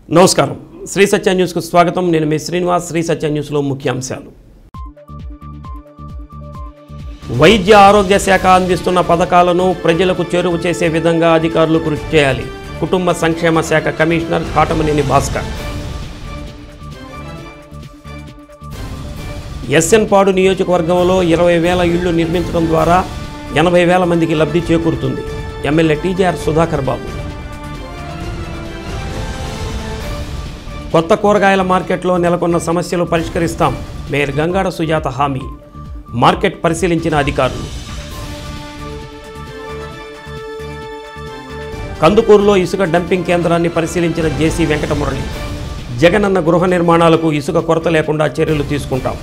నమస్కారం శ్రీ సత్య న్యూస్ కు స్వాగతం నేను మీ శ్రీనివాస్ శ్రీ సత్య న్యూస్ లో ముఖ్యాంశాలు వైద్య ఆరోగ్య శాఖ అందిస్తున్న పథకాలను ప్రజలకు చేరువ చేసే విధంగా అధికారులు కృషి చేయాలి కుటుంబ సంక్షేమ శాఖ కమిషనర్ కాటమనేని భాస్కర్ ఎస్ఎన్ పాడు నియోజకవర్గంలో 20,000 ఇళ్లు నిర్మించడం ద్వారా 80,000 మందికి లబ్ధి చేకూరుతుంది ఎమ్మెల్యే టీజీఆర్ సుధాకర్ బాబు కొత్త కూరగాయల మార్కెట్లో నెలకొన్న సమస్యలు పరిష్కరిస్తాం మేయర్ గంగాడ సుజాత హామీ మార్కెట్ పరిశీలించిన అధికారులు కందుకూరులో ఇసుక డంపింగ్ కేంద్రాన్ని పరిశీలించిన జేసీ వెంకటమురళి జగనన్న గృహ నిర్మాణాలకు ఇసుక కొరత లేకుండా చర్యలు తీసుకుంటాం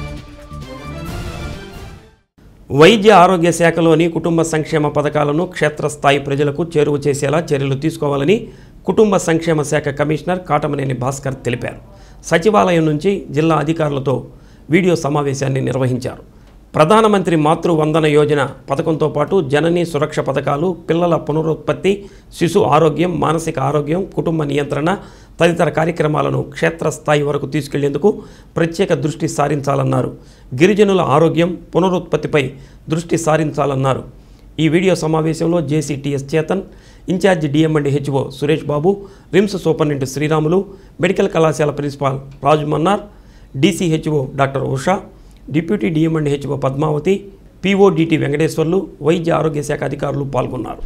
వైద్య ఆరోగ్య శాఖలోని కుటుంబ సంక్షేమ పథకాలను క్షేత్రస్థాయి ప్రజలకు చేరువ చేసేలా చర్యలు తీసుకోవాలని కుటుంబ సంక్షేమ శాఖ కమిషనర్ కాటమనేని భాస్కర్ తెలిపారు సచివాలయం నుంచి జిల్లా అధికారులతో వీడియో సమావేశాన్ని నిర్వహించారు ప్రధానమంత్రి మాతృవందన యోజన పథకంతో పాటు జననీ సురక్ష పథకాలు పిల్లల పునరుత్పత్తి శిశు ఆరోగ్యం మానసిక ఆరోగ్యం కుటుంబ నియంత్రణ తదితర కార్యక్రమాలను క్షేత్రస్థాయి వరకు తీసుకెళ్లేందుకు ప్రత్యేక దృష్టి సారించాలన్నారు గిరిజనుల ఆరోగ్యం పునరుత్పత్తిపై దృష్టి సారించాలన్నారు ఈ వీడియో సమావేశంలో JCTS Chetan incharge DMHO Suresh Babu RIMS superintendent Sriramulu medical కళాశాల principal Raju Mannar DCHO doctor Usha deputy DMHO Padmavati PODT Venkateswarlu వైద్య ఆరోగ్య శాఖ అధికారులు పాల్గొన్నారు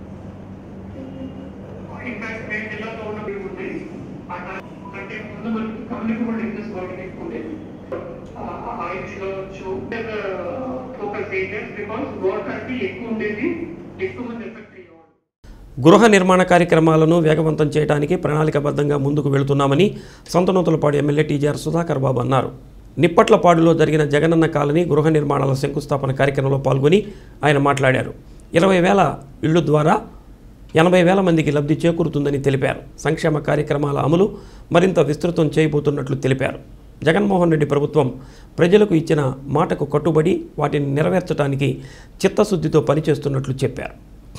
గృహ నిర్మాణ కార్యక్రమాలను వేగవంతం చేయడానికి ప్రణాళికాబద్ధంగా ముందుకు వెళుతున్నామని సొంతనూతలపాడు ఎమ్మెల్యే టీజీఆర్ సుధాకర్ బాబు అన్నారు నిప్పట్లపాడులో జరిగిన జగనన్న కాలనీ గృహ నిర్మాణాల శంకుస్థాపన కార్యక్రమంలో పాల్గొని ఆయన మాట్లాడారు 20,000 ఇళ్ల ద్వారా 80,000 మందికి లబ్ధి చేకూరుతుందని తెలిపారు సంక్షేమ కార్యక్రమాల అమలు మరింత విస్తృతం చేయబోతున్నట్లు తెలిపారు జగన్మోహన్ రెడ్డి ప్రభుత్వం ప్రజలకు ఇచ్చిన మాటకు కట్టుబడి వాటిని నెరవేర్చడానికి చిత్తశుద్ధితో పనిచేస్తున్నట్లు చెప్పారు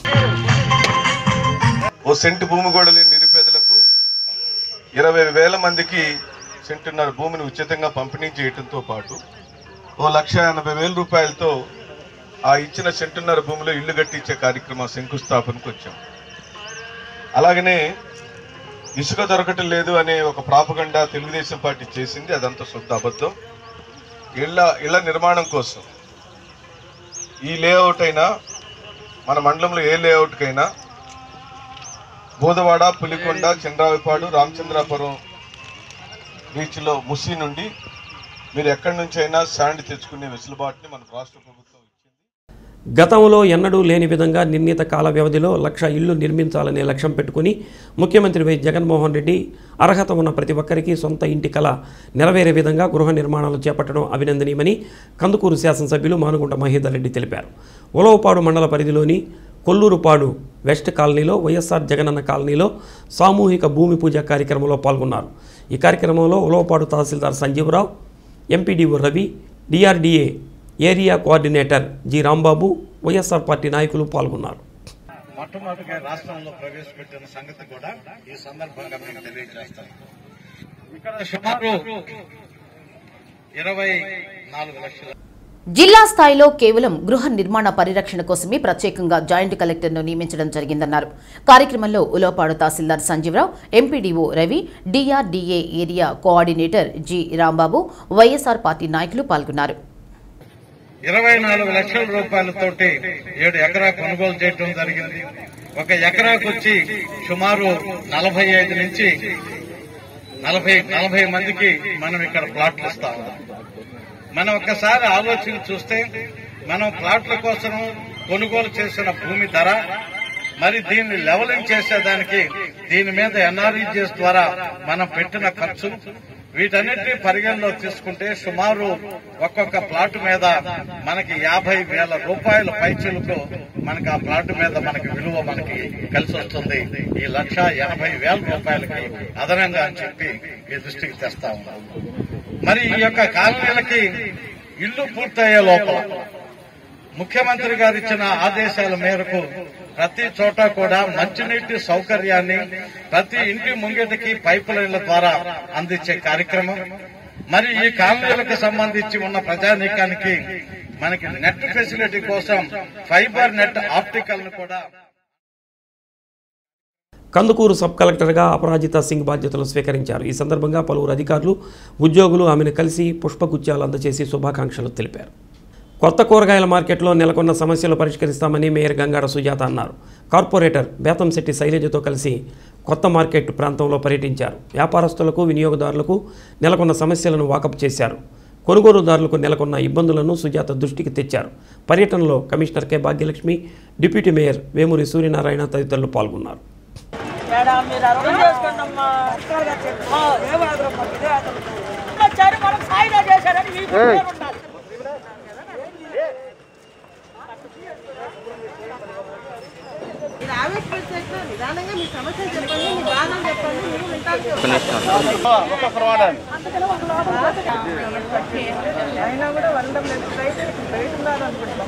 ఓ సెంటు భూమి కూడా లేని నిరుపేదలకు 20,000 మందికి సెంటున్నర భూమిని ఉచితంగా పంపిణీ చేయడంతో పాటు 1,80,000 రూపాయలతో ఆ ఇచ్చిన సెంటున్నర భూమిలో ఇల్లు కట్టించే కార్యక్రమం శంకుస్థాపనకు వచ్చాం. అలాగనే ఇసుక దొరకటం లేదు అనే ఒక ప్రాపగండా తెలుగుదేశం పార్టీ చేసింది, అదంతా శుద్ధ అబద్ధం. ఇళ్ల నిర్మాణం కోసం ఈ లేఅవుట్ అయినా మన మండలంలో ఏ లేఅవుట్కైనా బోధవాడ పులికొండ చంద్రావిపాడు రామచంద్రాపురం బీచ్లో ముసి నుండి మీరు ఎక్కడి నుంచి అయినా శాండ్ తెచ్చుకునే వెసులుబాటుని మన రాష్ట్ర ప్రభుత్వం ఇచ్చింది. గతంలో ఎన్నడూ లేని విధంగా నిర్ణీత కాల వ్యవధిలో 1,00,000 ఇళ్లు నిర్మించాలనే లక్ష్యం పెట్టుకుని ముఖ్యమంత్రి వై జగన్మోహన్ రెడ్డి అర్హత ఉన్న ప్రతి ఒక్కరికి సొంత ఇంటి కల నెరవేరే విధంగా గృహ నిర్మాణాలు చేపట్టడం అభినందనీయమని కందుకూరు శాసనసభ్యులు మానుగుంట మహేందర్ రెడ్డి తెలిపారు. ఉలవపాడు మండల పరిధిలోని కొల్లూరుపాడు వెస్ట్ కాలనీలో వైఎస్ఆర్ జగనన్న కాలనీలో సామూహిక భూమి పూజ కార్యక్రమంలో పాల్గొన్నారు. ఈ కార్యక్రమంలో Ulavapadu tahsildar Sanjeevarao, MPDO Ravi, DRDA area coordinator G Rambabu, YSR party నాయకులు పాల్గొన్నారు. మొట్టమొదటిగా రాష్ట్రంలో ప్రవేశపెట్టిన సంగతి కూడా ఈ సందర్భంగా మీకు తెలియజేస్తాను. ఇక్కడ సుమారు 24 లక్షల జిల్లా స్థాయిలో కేవలం గృహ నిర్మాణ పరిరక్షణ కోసమే ప్రత్యేకంగా జాయింట్ కలెక్టర్ను నియమించడం జరిగిందన్నారు. కార్యక్రమంలో Ulavapadu tahsildar Sanjeevarao, MPDO Ravi, DRDA area coordinator G Rambabu, YSR party నాయకులు పాల్గొన్నారు. 24 లక్షల రూపాయలతోటి 7 ఎకరా కొనుగోలు చేయడం జరిగింది. ఒక ఎకరాకు వచ్చి సుమారు 45 నుంచి 40 మందికి మనం ఇక్కడ ప్లాట్లు ఇస్తా ఉన్నాం. మనం ఒక్కసారి ఆలోచన చూస్తే మనం ప్లాట్ల కోసం కొనుగోలు చేసిన భూమి ధర, మరి దీన్ని లెవలింగ్ చేసేదానికి దీని మీద ఎన్ఆర్ఈజీఎస్ ద్వారా మనం పెట్టిన ఖర్చు, వీటన్నిటినీ పరిగణలో తీసుకుంటే సుమారు ఒక్కొక్క ప్లాట్ మీద మనకి 50,000 రూపాయల పైచీలకు మనకి ఆ ప్లాట్ మీద మనకి విలువ మనకి కలిసి వస్తుంది. ఈ 1,80,000 రూపాయలకి అదనంగా అని చెప్పి ఈ దృష్టికి తెస్తా ఉన్నాం. మరి ఈ యొక్క కాలనీలకి ఇల్లు పూర్తయ్యే లోపల ముఖ్యమంత్రి గారు ఇచ్చిన ఆదేశాల మేరకు ప్రతి చోట కూడా మంచినీటి సౌకర్యాన్ని ప్రతి ఇంటి ముంగిటికి పైపు లైన్ల ద్వారా అందించే కార్యక్రమం, మరి ఈ కాలనీలకు సంబంధించి ఉన్న ప్రజానీకానికి మనకి నెట్ ఫెసిలిటీ కోసం ఫైబర్ నెట్ ఆప్టికల్ ను కూడా. కందుకూరు సబ్ కలెక్టర్గా అపరాజిత సింగ్ బాధ్యతలు స్వీకరించారు. ఈ సందర్భంగా పలువురు అధికారులు, ఉద్యోగులు ఆమెను కలిసి పుష్పగుచ్చాలు అందజేసి శుభాకాంక్షలు తెలిపారు. కొత్త కూరగాయల మార్కెట్లో నెలకొన్న సమస్యలు పరిష్కరిస్తామని మేయర్ గంగాడ సుజాత అన్నారు. కార్పొరేటర్ బేతంశెట్టి శైలజతో కలిసి కొత్త మార్కెట్ ప్రాంతంలో పర్యటించారు. వ్యాపారస్తులకు, వినియోగదారులకు నెలకొన్న సమస్యలను వాకప్ చేశారు. కొనుగోలుదారులకు నెలకొన్న ఇబ్బందులను సుజాత దృష్టికి తెచ్చారు. పర్యటనలో commissioner K Bhagyalakshmi, deputy mayor Vemuri Suryanarayana తదితరులు పాల్గొన్నారు. నిదానంగా మీ సమస్యలు చెప్పండి, మీ బాధలు చెప్పండి, మీరు వింటాను. అయినా కూడా వందం లేదు, రైతు ఉన్నారు అనుకుంటున్నాం.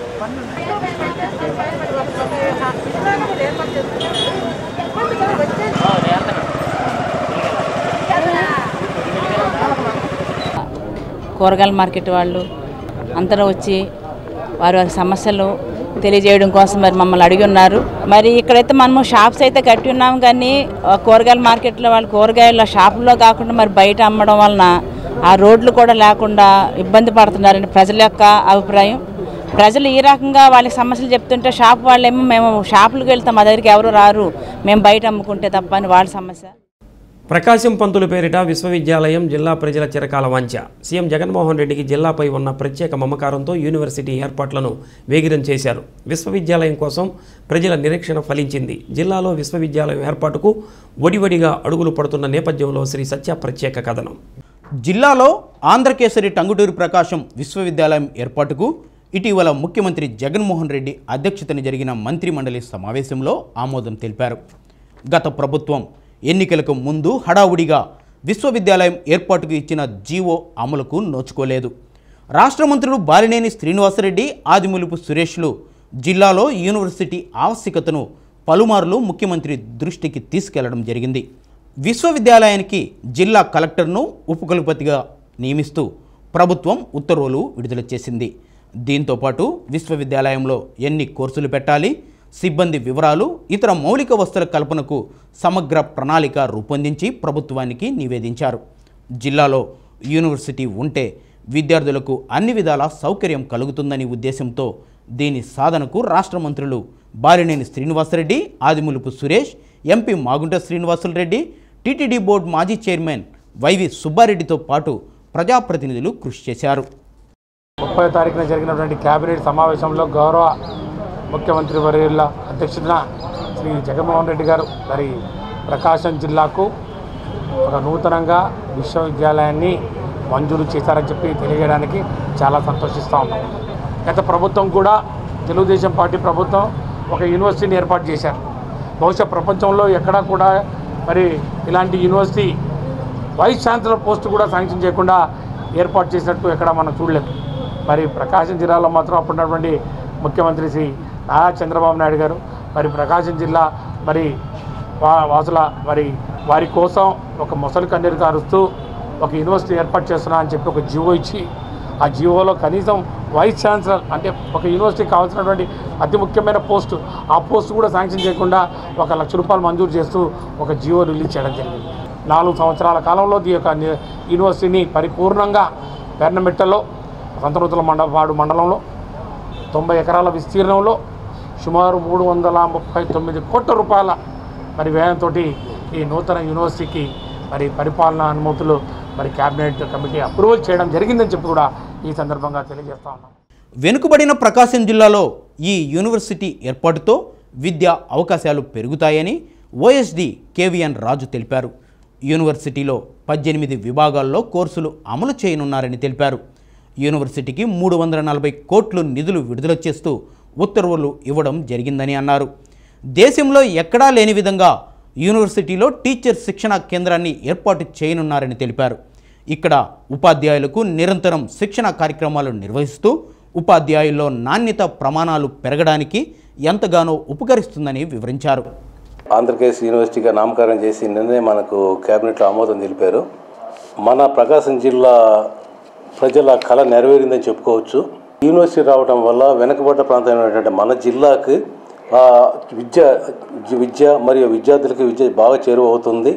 కూరగాయల మార్కెట్ వాళ్ళు అందరూ వచ్చి వారి వారి సమస్యలు తెలియజేయడం కోసం మరి మమ్మల్ని అడిగి ఉన్నారు. మరి ఇక్కడైతే మనము షాప్స్ అయితే కట్టి ఉన్నాం, కానీ కూరగాయల మార్కెట్లో వాళ్ళు కూరగాయల షాపుల్లో కాకుండా మరి బయట అమ్మడం వలన ఆ రోడ్లు కూడా లేకుండా ఇబ్బంది పడుతున్నారని ప్రజల యొక్క అభిప్రాయం. ప్రజలు ఈ రకంగా వాళ్ళకి సమస్యలు చెప్తుంటే షాప్ వాళ్ళేమో మేము షాపులకు వెళ్తాం, మా దగ్గరికి ఎవరు రారు, మేము బయట అమ్ముకుంటే తప్ప అని వాళ్ళ సమస్య. ప్రకాశం పంతులు పేరిట విశ్వవిద్యాలయం జిల్లా ప్రజల చిరకాల వాంఛ. సీఎం జగన్మోహన్ రెడ్డికి జిల్లాపై ఉన్న ప్రత్యేక మమకారంతో యూనివర్సిటీ ఏర్పాట్లను వేగిరం చేశారు. విశ్వవిద్యాలయం కోసం ప్రజల నిరీక్షణ ఫలించింది. జిల్లాలో విశ్వవిద్యాలయం ఏర్పాటుకు వడివడిగా అడుగులు పడుతున్న నేపథ్యంలో శ్రీ సత్య ప్రత్యేక కథనం. జిల్లాలో ఆంధ్రకేసరి టంగుటూరి ప్రకాశం విశ్వవిద్యాలయం ఏర్పాటుకు ఇటీవల ముఖ్యమంత్రి జగన్మోహన్ రెడ్డి అధ్యక్షతన జరిగిన మంత్రిమండలి సమావేశంలో ఆమోదం తెలిపారు. గత ప్రభుత్వం ఎన్నికలకు ముందు హడావుడిగా విశ్వవిద్యాలయం ఏర్పాటుకు ఇచ్చిన జీవో అమలుకు నోచుకోలేదు. రాష్ట్ర మంత్రులు బాలినేని శ్రీనివాసరెడ్డి, ఆదిమూలపు సురేష్లు జిల్లాలో యూనివర్సిటీ ఆవశ్యకతను పలుమార్లు ముఖ్యమంత్రి దృష్టికి తీసుకెళ్లడం జరిగింది. విశ్వవిద్యాలయానికి జిల్లా కలెక్టర్ను ఉపకులపతిగా నియమిస్తూ ప్రభుత్వం ఉత్తర్వులు విడుదల చేసింది. దీంతోపాటు విశ్వవిద్యాలయంలో ఎన్ని కోర్సులు పెట్టాలి, సిబ్బంది వివరాలు, ఇతర మౌలిక వసతుల కల్పనకు సమగ్ర ప్రణాళిక రూపొందించి ప్రభుత్వానికి నివేదించారు. జిల్లాలో యూనివర్సిటీ ఉంటే విద్యార్థులకు అన్ని విధాల సౌకర్యం కలుగుతుందని ఉద్దేశంతో దీని సాధనకు రాష్ట్ర మంత్రులు Balineni Srinivasareddy, Adimulapu Suresh, MP Magunta Srinivasulureddy, TTD board మాజీ చైర్మన్ వైవి సుబ్బారెడ్డితో పాటు ప్రజాప్రతినిధులు కృషి చేశారు. 30వ తారీఖున జరిగినటువంటి కేబినెట్ సమావేశంలో గౌరవ ముఖ్యమంత్రి వర్యుల అధ్యక్షతన శ్రీ జగన్మోహన్ రెడ్డి గారు మరి ప్రకాశం జిల్లాకు ఒక నూతనంగా విశ్వవిద్యాలయాన్ని మంజూరు చేశారని చెప్పి తెలియజేయడానికి చాలా సంతోషిస్తూ ఉన్నాం. గత ప్రభుత్వం కూడా తెలుగుదేశం పార్టీ ప్రభుత్వం ఒక యూనివర్సిటీని ఏర్పాటు చేశారు. బహుశా ప్రపంచంలో ఎక్కడా కూడా మరి ఇలాంటి యూనివర్సిటీ వైస్ ఛాన్సలర్ పోస్టు కూడా శాంక్షన్ చేయకుండా ఏర్పాటు చేసినట్టు ఎక్కడా మనం చూడలేదు. మరి ప్రకాశం జిల్లాలో మాత్రం అప్పుడున్నటువంటి ముఖ్యమంత్రి శ్రీ నారా చంద్రబాబు నాయుడు గారు మరి ప్రకాశం జిల్లా మరి వాసుల మరి వారి కోసం ఒక మొసలి కన్నీరు కారుస్తూ ఒక యూనివర్సిటీ ఏర్పాటు చేస్తున్నా అని చెప్పి ఒక జీవో ఇచ్చి, ఆ జీవోలో కనీసం వైస్ ఛాన్సలర్ అంటే ఒక యూనివర్సిటీకి కావాల్సినటువంటి అతి ముఖ్యమైన పోస్టు, ఆ పోస్టు కూడా శాంక్షన్ చేయకుండా ₹1,00,000 మంజూరు చేస్తూ ఒక జీవో రిలీజ్ చేయడం జరిగింది. 4 సంవత్సరాల కాలంలో ఈ యొక్క యూనివర్సిటీని పరిపూర్ణంగా పేర్నమిట్టలో సంతనూతలపాడు మండలంలో 90 ఎకరాల విస్తీర్ణంలో సుమారు ₹339 కోట్ల మరి వ్యయంతో ఈ నూతన యూనివర్సిటీకి మరి పరిపాలనా అనుమతులు మరి కేబినెట్ కమిటీ అప్రూవల్ చేయడం జరిగిందని చెప్పి కూడా ఈ సందర్భంగా తెలియజేస్తా ఉన్నాం. వెనుకబడిన ప్రకాశం జిల్లాలో ఈ యూనివర్సిటీ ఏర్పాటుతో విద్యా అవకాశాలు పెరుగుతాయని ఓఎస్డీ కేవీఎన్ రాజు తెలిపారు. యూనివర్సిటీలో 18 విభాగాల్లో కోర్సులు అమలు చేయనున్నారని తెలిపారు. యూనివర్సిటీకి 340 కోట్లు నిధులు విడుదల చేస్తూ ఉత్తర్వులు ఇవ్వడం జరిగిందని అన్నారు. దేశంలో ఎక్కడా లేని విధంగా యూనివర్సిటీలో టీచర్ శిక్షణ కేంద్రాన్ని ఏర్పాటు చేయనున్నారని తెలిపారు. ఇక్కడ ఉపాధ్యాయులకు నిరంతరం శిక్షణ కార్యక్రమాలు నిర్వహిస్తూ ఉపాధ్యాయుల్లో నాణ్యత ప్రమాణాలు పెరగడానికి ఎంతగానో ఉపకరిస్తుందని వివరించారు. ఆంధ్రప్రదేశ్ యూనివర్సిటీగా నామకరణం చేసి నిన్నే మనకు కేబినెట్లో ఆమోదం తెలిపారు. మన ప్రకాశం జిల్లా ప్రజల కళ నెరవేరిందని చెప్పుకోవచ్చు. యూనివర్సిటీ రావడం వల్ల వెనుకబడ్డ ప్రాంతమైనటువంటి మన జిల్లాకు విద్య మరియు విద్యార్థులకి విద్య బాగా చేరువవుతుంది.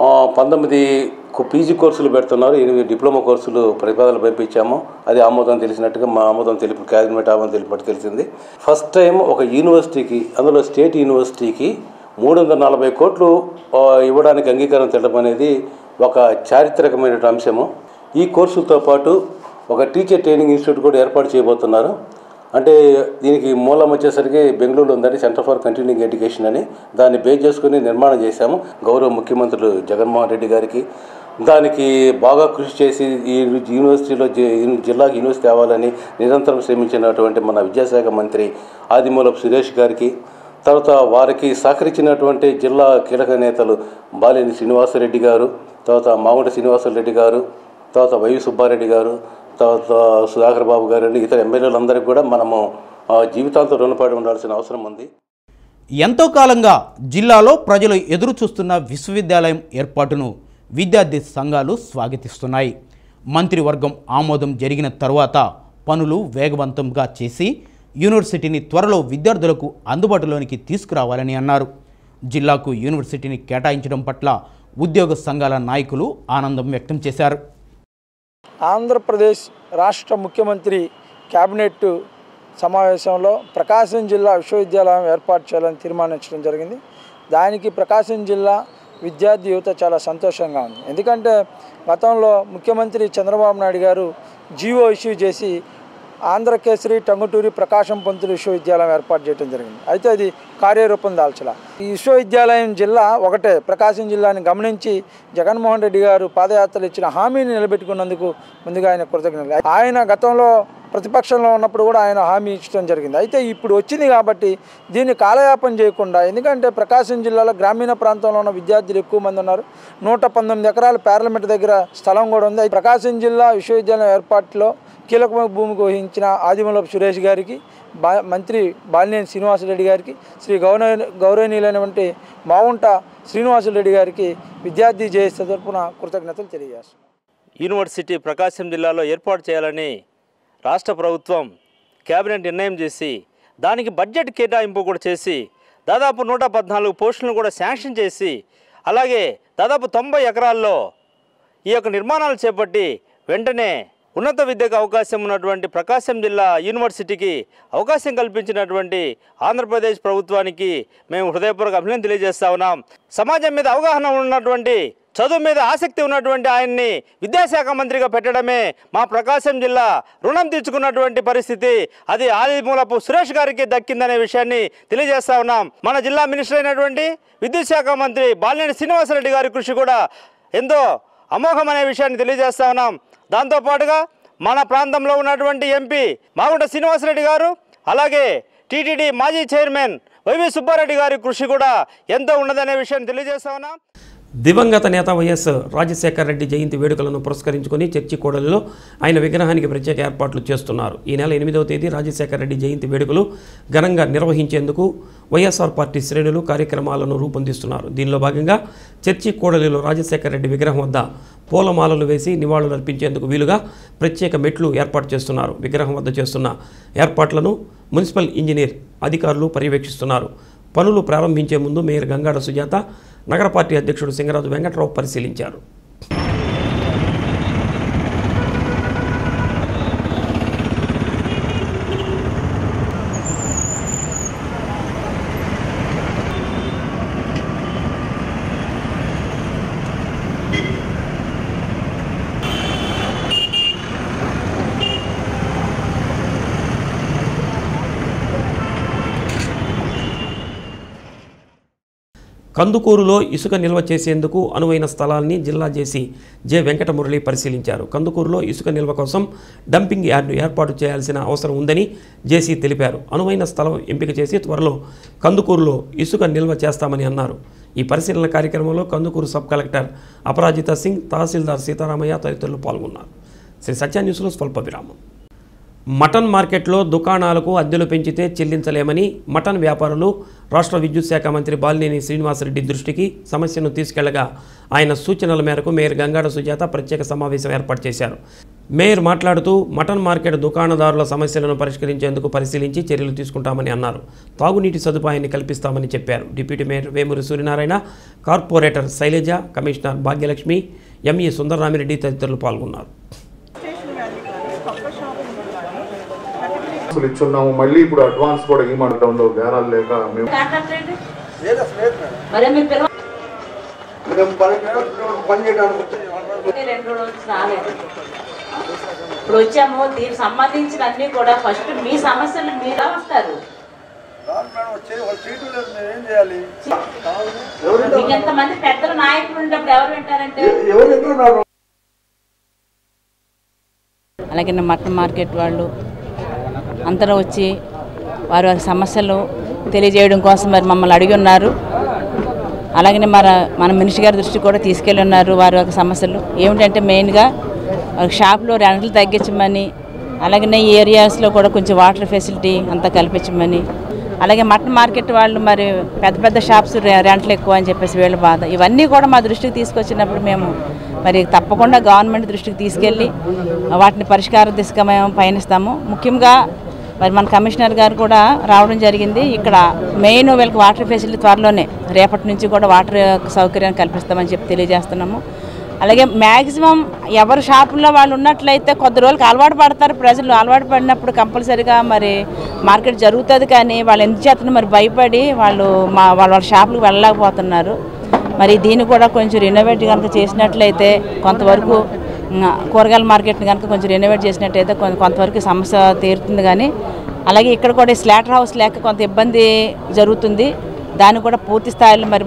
19 పీజీ కోర్సులు పెడుతున్నారు, 8 డిప్లొమా కోర్సులు ప్రతిపాదనలు పంపించాము. అది ఆమోదం తెలిసినట్టుగా మా ఆమోదం తెలిపి క్యాబినెట్ ఆమోదం తెలిపినట్టు తెలిసింది. ఫస్ట్ టైం ఒక యూనివర్సిటీకి, అందులో స్టేట్ యూనివర్సిటీకి 340 కోట్లు ఇవ్వడానికి అంగీకారం తెలపడం అనేది ఒక చారిత్రకమైన అంశము. ఈ కోర్సులతో పాటు ఒక టీచర్ ట్రైనింగ్ ఇన్స్టిట్యూట్ కూడా ఏర్పాటు చేయబోతున్నారు. అంటే దీనికి మూలం వచ్చేసరికి బెంగళూరులో ఉందని సెంటర్ ఫర్ కంటిన్యూయింగ్ ఎడ్యుకేషన్ అని దాన్ని బేస్ చేసుకుని నిర్మాణం చేశాము. గౌరవ ముఖ్యమంత్రులు జగన్మోహన్ రెడ్డి గారికి దానికి బాగా కృషి చేసి ఈ యూనివర్సిటీలో జిల్లాకి యూనివర్సిటీ తేవాలని నిరంతరం శ్రమించినటువంటి మన విద్యాశాఖ మంత్రి ఆదిమూలపు సురేష్ గారికి, తర్వాత వారికి సహకరించినటువంటి జిల్లా కీలక నేతలు బాలినేని శ్రీనివాసరెడ్డి గారు, తర్వాత మాగుంట శ్రీనివాసరెడ్డి గారు, తర్వాత వైవి సుబ్బారెడ్డి గారు, తర్వాత సుధాకర్ బాబు గారు అని ఇతర ఎమ్మెల్యేలందరికీ కూడా మనము జీవితాంతం రుణపడి ఉండాల్సిన అవసరం ఉంది. ఎంతో కాలంగా జిల్లాలో ప్రజలు ఎదురు చూస్తున్న విశ్వవిద్యాలయం ఏర్పాటును విద్యార్థి సంఘాలు స్వాగతిస్తున్నాయి. మంత్రివర్గం ఆమోదం జరిగిన తరువాత పనులు వేగవంతంగా చేసి యూనివర్సిటీని త్వరలో విద్యార్థులకు అందుబాటులోనికి తీసుకురావాలని అన్నారు. జిల్లాకు యూనివర్సిటీని కేటాయించడం పట్ల ఉద్యోగ సంఘాల నాయకులు ఆనందం వ్యక్తం చేశారు. ఆంధ్రప్రదేశ్ రాష్ట్ర ముఖ్యమంత్రి కేబినెట్ సమావేశంలో ప్రకాశం జిల్లా విశ్వవిద్యాలయం ఏర్పాటు చేయాలని తీర్మానించడం జరిగింది. దానికి ప్రకాశం జిల్లా విద్యార్థి యువత చాలా సంతోషంగా ఉంది. ఎందుకంటే గతంలో ముఖ్యమంత్రి చంద్రబాబు నాయుడు గారు జీవో ఇష్యూ చేసి ఆంధ్రకేసరి టంగుటూరి ప్రకాశం పంతులు విశ్వవిద్యాలయం ఏర్పాటు చేయడం జరిగింది. అయితే అది కార్యరూపం దాల్చలా. ఈ విశ్వవిద్యాలయం జిల్లా ఒకటే ప్రకాశం జిల్లాని గమనించి జగన్మోహన్ రెడ్డి గారు పాదయాత్రలు ఇచ్చిన హామీని నిలబెట్టుకున్నందుకు ముందుగా ఆయన కృతజ్ఞతలు. ఆయన గతంలో ప్రతిపక్షంలో ఉన్నప్పుడు కూడా ఆయన హామీ ఇచ్చడం జరిగింది. అయితే ఇప్పుడు వచ్చింది కాబట్టి దీన్ని కాలయాపన చేయకుండా, ఎందుకంటే ప్రకాశం జిల్లాలో గ్రామీణ ప్రాంతంలో ఉన్న విద్యార్థులు ఎక్కువ మంది ఉన్నారు. 119 ఎకరాల పార్లమెంట్ దగ్గర స్థలం కూడా ఉంది. ప్రకాశం జిల్లా విశ్వవిద్యాలయం ఏర్పాటులో కీలక భూమికి వహించిన ఆదిమూలపు సురేష్ గారికి, మంత్రి బాలినేని శ్రీనివాసరెడ్డి గారికి, శ్రీ గౌరవనీయులైనటువంటి మాగుంట శ్రీనివాసరెడ్డి గారికి విద్యార్థి జేఏసీ తరపున కృతజ్ఞతలు తెలియజేస్తాం. యూనివర్సిటీ ప్రకాశం జిల్లాలో ఏర్పాటు చేయాలని రాష్ట్ర ప్రభుత్వం కేబినెట్ నిర్ణయం చేసి దానికి బడ్జెట్ కేటాయింపు కూడా చేసి దాదాపు 114 పోస్టులను కూడా శాంక్షన్ చేసి అలాగే దాదాపు 90 ఎకరాల్లో ఈ యొక్క నిర్మాణాలు చేపట్టి వెంటనే ఉన్నత విద్యకు అవకాశం ఉన్నటువంటి ప్రకాశం జిల్లా యూనివర్సిటీకి అవకాశం కల్పించినటువంటి ఆంధ్రప్రదేశ్ ప్రభుత్వానికి మేము హృదయపూర్వక అభినందన తెలియజేస్తా ఉన్నాం. సమాజం మీద అవగాహన ఉన్నటువంటి, చదువు మీద ఆసక్తి ఉన్నటువంటి ఆయన్ని విద్యాశాఖ మంత్రిగా పెట్టడమే మా ప్రకాశం జిల్లా రుణం తీర్చుకున్నటువంటి పరిస్థితి. అది ఆదిమూలపు సురేష్ గారికి దక్కిందనే విషయాన్ని తెలియజేస్తా ఉన్నాం. మన జిల్లా మినిస్టర్ అయినటువంటి విద్యుత్ శాఖ మంత్రి బాలినేని శ్రీనివాసరెడ్డి గారి కృషి కూడా ఎంతో అమోఘమనే విషయాన్ని తెలియజేస్తా ఉన్నాం. దాంతోపాటుగా మన ప్రాంతంలో ఉన్నటువంటి ఎంపీ మాగుంట శ్రీనివాసరెడ్డి గారు, అలాగే టీటీడీ మాజీ చైర్మన్ వైవి సుబ్బారెడ్డి గారి కృషి కూడా ఎంతో ఉన్నదనే విషయాన్ని తెలియజేస్తా ఉన్నాం. దివంగత నేత వైఎస్ రాజశేఖర రెడ్డి జయంతి వేడుకలను పురస్కరించుకుని చర్చి కూడలిలో ఆయన విగ్రహానికి ప్రత్యేక ఏర్పాట్లు చేస్తున్నారు. ఈ నెల 8వ తేదీ రాజశేఖర రెడ్డి జయంతి వేడుకలు ఘనంగా నిర్వహించేందుకు వైఎస్ఆర్ పార్టీ శ్రేణులు కార్యక్రమాలను రూపొందిస్తున్నారు. దీనిలో భాగంగా చర్చి కూడలిలో రాజశేఖర రెడ్డి విగ్రహం వద్ద పూలమాలలు వేసి నివాళులు అర్పించేందుకు వీలుగా ప్రత్యేక మెట్లు ఏర్పాటు చేస్తున్నారు. విగ్రహం వద్ద చేస్తున్న ఏర్పాట్లను మున్సిపల్ ఇంజనీర్ అధికారులు పర్యవేక్షిస్తున్నారు. పనులు ప్రారంభించే ముందు మేయర్ గంగాడ సుజాత, నగర పార్టీ అధ్యక్షుడు సింగరాజు వెంకట్రావు పరిశీలించారు. కందుకూరులో ఇసుక నిల్వ చేసేందుకు అనువైన స్థలాన్ని జిల్లా జేసీ జె వెంకటమురళి పరిశీలించారు. కందుకూరులో ఇసుక నిల్వ కోసం డంపింగ్ యార్డ్ను ఏర్పాటు చేయాల్సిన అవసరం ఉందని జేసీ తెలిపారు. అనువైన స్థలం ఎంపిక చేసి త్వరలో కందుకూరులో ఇసుక నిల్వ చేస్తామని అన్నారు. ఈ పరిశీలన కార్యక్రమంలో కందుకూరు సబ్ కలెక్టర్ అపరాజిత సింగ్, తహసీల్దార్ సీతారామయ్య తదితరులు పాల్గొన్నారు. శ్రీ సత్య న్యూస్లో స్వల్ప విరామం. మటన్ మార్కెట్లో దుకాణాలకు అద్దెలు పెంచితే చెల్లించలేమని మటన్ వ్యాపారులు రాష్ట్ర విద్యుత్ శాఖ మంత్రి బాలినేని శ్రీనివాసరెడ్డి దృష్టికి సమస్యను తీసుకెళ్లగా ఆయన సూచనల మేరకు మేయర్ గంగాడ సుజాత ప్రత్యేక సమావేశం ఏర్పాటు చేశారు. మేయర్ మాట్లాడుతూ మటన్ మార్కెట్ దుకాణదారుల సమస్యలను పరిష్కరించేందుకు పరిశీలించి చర్యలు తీసుకుంటామని అన్నారు. తాగునీటి సదుపాయాన్ని కల్పిస్తామని చెప్పారు. Deputy mayor Vemuri Suryanarayana, corporator Sailaja, commissioner Bhagyalakshmi, ME Sundararamireddy తదితరులు పాల్గొన్నారు. ఇచ్చున్నాము, మళ్ళీ ఇప్పుడు అడ్వాన్స్ కూడా ఇవ్వమంటంలో బేరాలు లేక మేము ఇప్పుడు వచ్చాము. దీనికి సంబంధించిన అన్ని కూడా ఫస్ట్ మీ సమస్యలు మీరే వస్తారు. మీకు ఎంతమంది పెద్దల నాయకులు ఉన్నప్పుడు ఎవరు వింటారంటే అలాగే మటన్ మార్కెట్ వాళ్ళు అందరూ వచ్చి వారి సమస్యలు తెలియజేయడం కోసం మరి మమ్మల్ని అడిగి ఉన్నారు. అలాగే మన మినిస్టర్ గారి దృష్టికి కూడా తీసుకెళ్ళి ఉన్నారు. వారి యొక్క సమస్యలు ఏమిటంటే మెయిన్గా షాప్లో రెంట్లు తగ్గించమని, అలాగే ఈ ఏరియాస్లో కూడా కొంచెం వాటర్ ఫెసిలిటీ అంతా కల్పించమని, అలాగే మటన్ మార్కెట్ వాళ్ళు మరి పెద్ద పెద్ద షాప్స్ రెంట్లు ఎక్కువ అని చెప్పేసి వీళ్ళ బాధ. ఇవన్నీ కూడా మా దృష్టికి తీసుకొచ్చినప్పుడు మేము మరి తప్పకుండా గవర్నమెంట్ దృష్టికి తీసుకెళ్ళి వాటిని పరిష్కార దిశగా మేము పయనిస్తాము. ముఖ్యంగా మరి మన కమిషనర్ గారు కూడా రావడం జరిగింది. ఇక్కడ మెయిన్ వీళ్ళకి వాటర్ ఫెసిలిటీ త్వరలోనే రేపటి నుంచి కూడా వాటర్ సౌకర్యాన్ని కల్పిస్తామని చెప్పి తెలియజేస్తున్నాము. అలాగే మ్యాక్సిమం ఎవరు షాపుల్లో వాళ్ళు ఉన్నట్లయితే కొద్ది రోజులకు అలవాటు పడతారు. ప్రజలు అలవాటు పడినప్పుడు కంపల్సరీగా మరి మార్కెట్ జరుగుతుంది. కానీ వాళ్ళు ఎందుకు చేస్తున్నారు మరి భయపడి వాళ్ళ షాపులకు వెళ్ళలేకపోతున్నారు. మరి దీన్ని కూడా కొంచెం రినోవేట్ కనుక చేసినట్లయితే కొంతవరకు కూరగాయల మార్కెట్ని కనుక కొంచెం రెనోవేట్ చేసినట్టయితే కొంతవరకు సమస్య తీరుతుంది. కానీ అలాగే ఇక్కడ కూడా స్లాటర్ హౌస్ లేక కొంత ఇబ్బంది జరుగుతుంది. దాన్ని కూడా పూర్తి స్థాయిలో మరి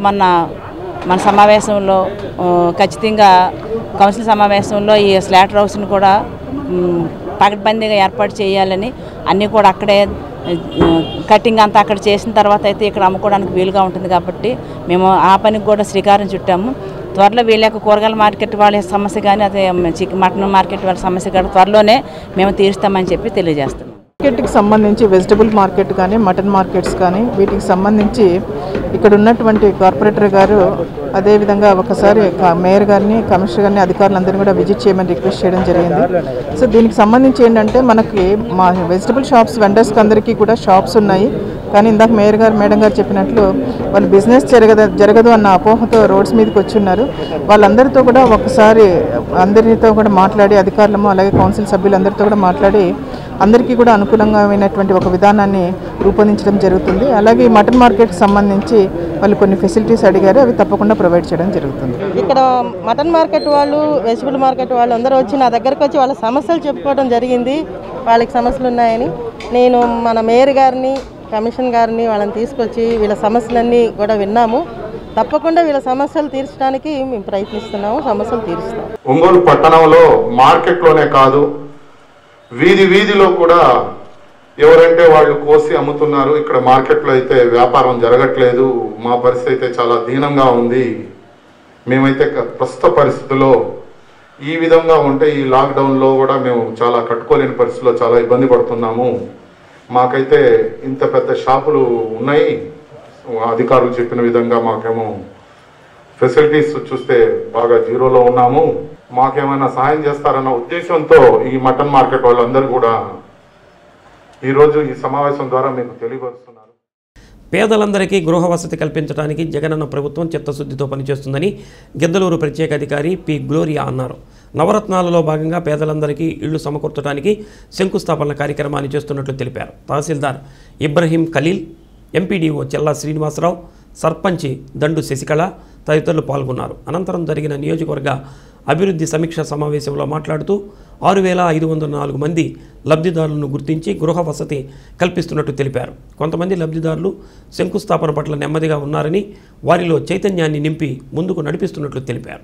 మన సమావేశంలో ఖచ్చితంగా కౌన్సిల్ సమావేశంలో ఈ స్లాటర్ హౌస్ని కూడా పకడ్బందీగా ఏర్పాటు చేయాలని, అన్నీ కూడా అక్కడే కటింగ్ అంతా అక్కడ చేసిన తర్వాత అయితే ఇక్కడ అమ్ముకోవడానికి వీలుగా ఉంటుంది. కాబట్టి మేము ఆ పనికి కూడా శ్రీకారం చుట్టాము. త్వరలో వీళ్ళ యొక్క కూరగాయల మార్కెట్ వాళ్ళ సమస్య కానీ అదే మటన్ మార్కెట్ వాళ్ళ సమస్య కానీ త్వరలోనే మేము తీరుస్తామని చెప్పి తెలియజేస్తాం. మార్కెట్కి సంబంధించి వెజిటబుల్ మార్కెట్ కానీ మటన్ మార్కెట్స్ కానీ వీటికి సంబంధించి ఇక్కడ ఉన్నటువంటి కార్పొరేటర్ గారు అదేవిధంగా ఒకసారి మేయర్ గారిని, కమిషనర్ గారిని, అధికారులందరినీ కూడా విజిట్ చేయమని రిక్వెస్ట్ చేయడం జరిగింది. సో దీనికి సంబంధించి ఏంటంటే మనకి మా వెజిటబుల్ షాప్స్ వెండర్స్కి అందరికీ కూడా షాప్స్ ఉన్నాయి. కానీ ఇందాక మేడం గారు చెప్పినట్లు వాళ్ళు బిజినెస్ జరగదు అన్న అపోహతో రోడ్స్ మీదకి వచ్చి ఉన్నారు. వాళ్ళందరితో కూడా ఒకసారి అందరితో కూడా మాట్లాడి, అధికారులము అలాగే కౌన్సిల్ సభ్యులందరితో కూడా మాట్లాడి అందరికీ కూడా అనుకూలంగామైనటువంటి ఒక విధానాన్ని రూపొందించడం జరుగుతుంది. అలాగే ఈ మటన్ మార్కెట్కి సంబంధించి వాళ్ళు కొన్ని ఫెసిలిటీస్ అడిగారు, అవి తప్పకుండా ప్రొవైడ్ చేయడం జరుగుతుంది. ఇక్కడ మటన్ మార్కెట్ వాళ్ళు, వెజిటబుల్ మార్కెట్ వాళ్ళు అందరూ వచ్చి నా దగ్గరకు వచ్చి వాళ్ళ సమస్యలు చెప్పుకోవడం జరిగింది. వాళ్ళకి సమస్యలు ఉన్నాయని నేను మన మేయర్ గారిని, కమిషన్ గారిని వాళ్ళని తీసుకొచ్చి వీళ్ళ సమస్యలన్నీ కూడా విన్నాము. తప్పకుండా వీళ్ళ సమస్యలు తీర్చడానికి మేము ప్రయత్నిస్తున్నాము, సమస్యలు తీరుస్తాం. ఒంగోలు పట్టణంలో మార్కెట్లోనే కాదు, వీధిలో కూడా ఎవరంటే వాళ్ళు కోసి అమ్ముతున్నారు. ఇక్కడ మార్కెట్లో అయితే వ్యాపారం జరగట్లేదు. మా పరిస్థితి అయితే చాలా దీనంగా ఉంది. మేమైతే ప్రస్తుత పరిస్థితుల్లో ఈ విధంగా ఉంటే ఈ లాక్డౌన్లో కూడా మేము చాలా కట్టుకోలేని పరిస్థితుల్లో చాలా ఇబ్బంది పడుతున్నాము. మాకైతే ఇంత పెద్ద షాపులు ఉన్నాయి, అధికారులు చెప్పిన విధంగా మాకేమో ఫెసిలిటీస్ చూస్తే బాగా జీరోలో ఉన్నాము. మాకేమైనా సహాయం చేస్తారన్న ఉద్దేశంతో ఈ మటన్ మార్కెట్ వాళ్ళందరూ కూడా ఈరోజు ఈ సమావేశం ద్వారా మీకు తెలియపరుస్తున్నారు. పేదలందరికీ గృహ వసతి కల్పించడానికి జగనన్న ప్రభుత్వం చిత్తశుద్ధితో పనిచేస్తుందని గిద్దలూరు ప్రత్యేక అధికారి పి గ్లోరియా అన్నారు. నవరత్నాలలో భాగంగా పేదలందరికీ ఇళ్లు సమకూర్చడానికి శంకుస్థాపన కార్యక్రమాన్ని చేస్తున్నట్లు తెలిపారు. తహసీల్దార్ ఇబ్రహీం ఖలీల్, ఎంపీడీఓ చెల్లా శ్రీనివాసరావు, సర్పంచి దండు శశికళ తదితరులు పాల్గొన్నారు. అనంతరం జరిగిన నియోజకవర్గ అభివృద్ధి సమీక్ష సమావేశంలో మాట్లాడుతూ 6,504 మంది లబ్ధిదారులను గుర్తించి గృహ వసతి కల్పిస్తున్నట్టు తెలిపారు. కొంతమంది లబ్ధిదారులు శంకుస్థాపన పట్ల నెమ్మదిగా ఉన్నారని, వారిలో చైతన్యాన్ని నింపి ముందుకు నడిపిస్తున్నట్లు తెలిపారు.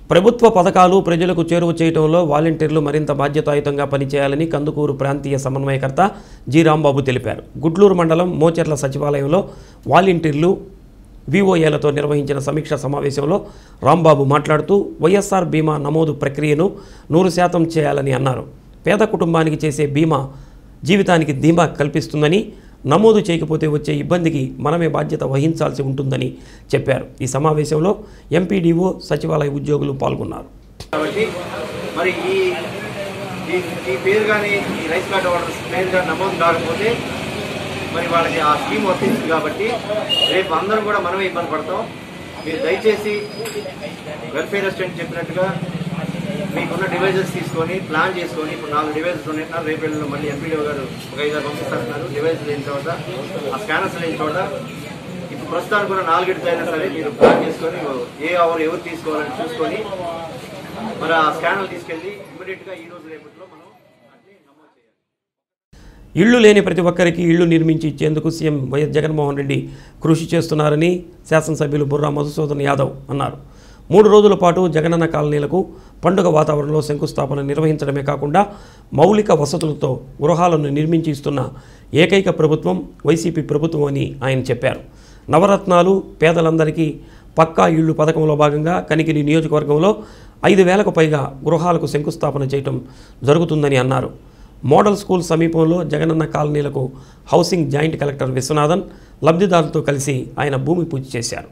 ప్రభుత్వ పథకాలు ప్రజలకు చేరువ చేయడంలో వాలంటీర్లు మరింత బాధ్యతాయుతంగా పనిచేయాలని కందుకూరు ప్రాంతీయ సమన్వయకర్త జి రాంబాబు తెలిపారు. గుడ్లూరు మండలం మోచెర్ల సచివాలయంలో వాలంటీర్లు విఓఏలతో నిర్వహించిన సమీక్ష సమావేశంలో రాంబాబు మాట్లాడుతూ వైఎస్ఆర్ బీమా నమోదు ప్రక్రియను 100% చేయాలని అన్నారు. పేద కుటుంబానికి చేసే బీమా జీవితానికి ధీమా కల్పిస్తుందని, నమోదు చేయకపోతే వచ్చే ఇబ్బందికి మనమే బాధ్యత వహించాల్సి ఉంటుందని చెప్పారు. ఈ సమావేశంలో ఎంపీడీఓ సచివాలయ ఉద్యోగులు పాల్గొన్నారు. కాబట్టి మరి ఈ పేరు కానీ ఈ రైస్ కార్డ్ హోల్డర్స్ పేరు కానీ నమోదు కాకపోతే మరి వాళ్ళకి ఆ స్కీమ్ వర్తించింది. కాబట్టి రేపు అందరూ కూడా మనమే ఇబ్బంది పడతాం. మీరు దయచేసి వెల్ఫేర్ అసిస్టెంట్ చెప్పినట్టుగా మీకున్న డివైజెస్ తీసుకొని ప్లాన్ చేసుకొని, ఇప్పుడు 4 డివైజెస్ ఉన్నాయి, రేపు వెళ్ళిన మళ్ళీ ఎంపీడీఓ గారు ఒక 5 పంపిస్తున్నారు. డివైజెస్ లేని చోట, ఆ స్కానర్స్ లేని చోట ఇప్పుడు ప్రస్తుతానికి కూడా 4 అయినా సరే మీరు ప్లాన్ చేసుకొని ఏ అవర్ ఎవరు తీసుకోవాలని చూసుకొని మరి ఆ స్కానర్లు తీసుకెళ్ళి ఇమ్మీడియట్గా ఈ రోజు రేపట్లో మనం నమోదు చేయాలి. ఇళ్లు లేని ప్రతి ఒక్కరికి ఇళ్లు నిర్మించి ఇచ్చేందుకు సీఎం వైఎస్ జగన్మోహన్ రెడ్డి కృషి చేస్తున్నారని శాసనసభ్యులు బుర్రా మధుసూదన్ యాదవ్ అన్నారు. 3 రోజుల పాటు జగనన్న కాలనీలకు పండుగ వాతావరణంలో శంకుస్థాపన నిర్వహించడమే కాకుండా మౌలిక వసతులతో గృహాలను నిర్మించి ఇస్తున్న ఏకైక ప్రభుత్వం వైసీపీ ప్రభుత్వం అని ఆయన చెప్పారు. నవరత్నాలు పేదలందరికీ పక్కా ఇళ్లు పథకంలో భాగంగా కనిగిరి నియోజకవర్గంలో 5,000కు పైగా గృహాలకు శంకుస్థాపన చేయడం జరుగుతుందని అన్నారు. మోడల్ స్కూల్ సమీపంలో జగనన్న కాలనీలకు హౌసింగ్ జాయింట్ కలెక్టర్ విశ్వనాథన్ లబ్ధిదారులతో కలిసి ఆయన భూమి పూజ చేశారు.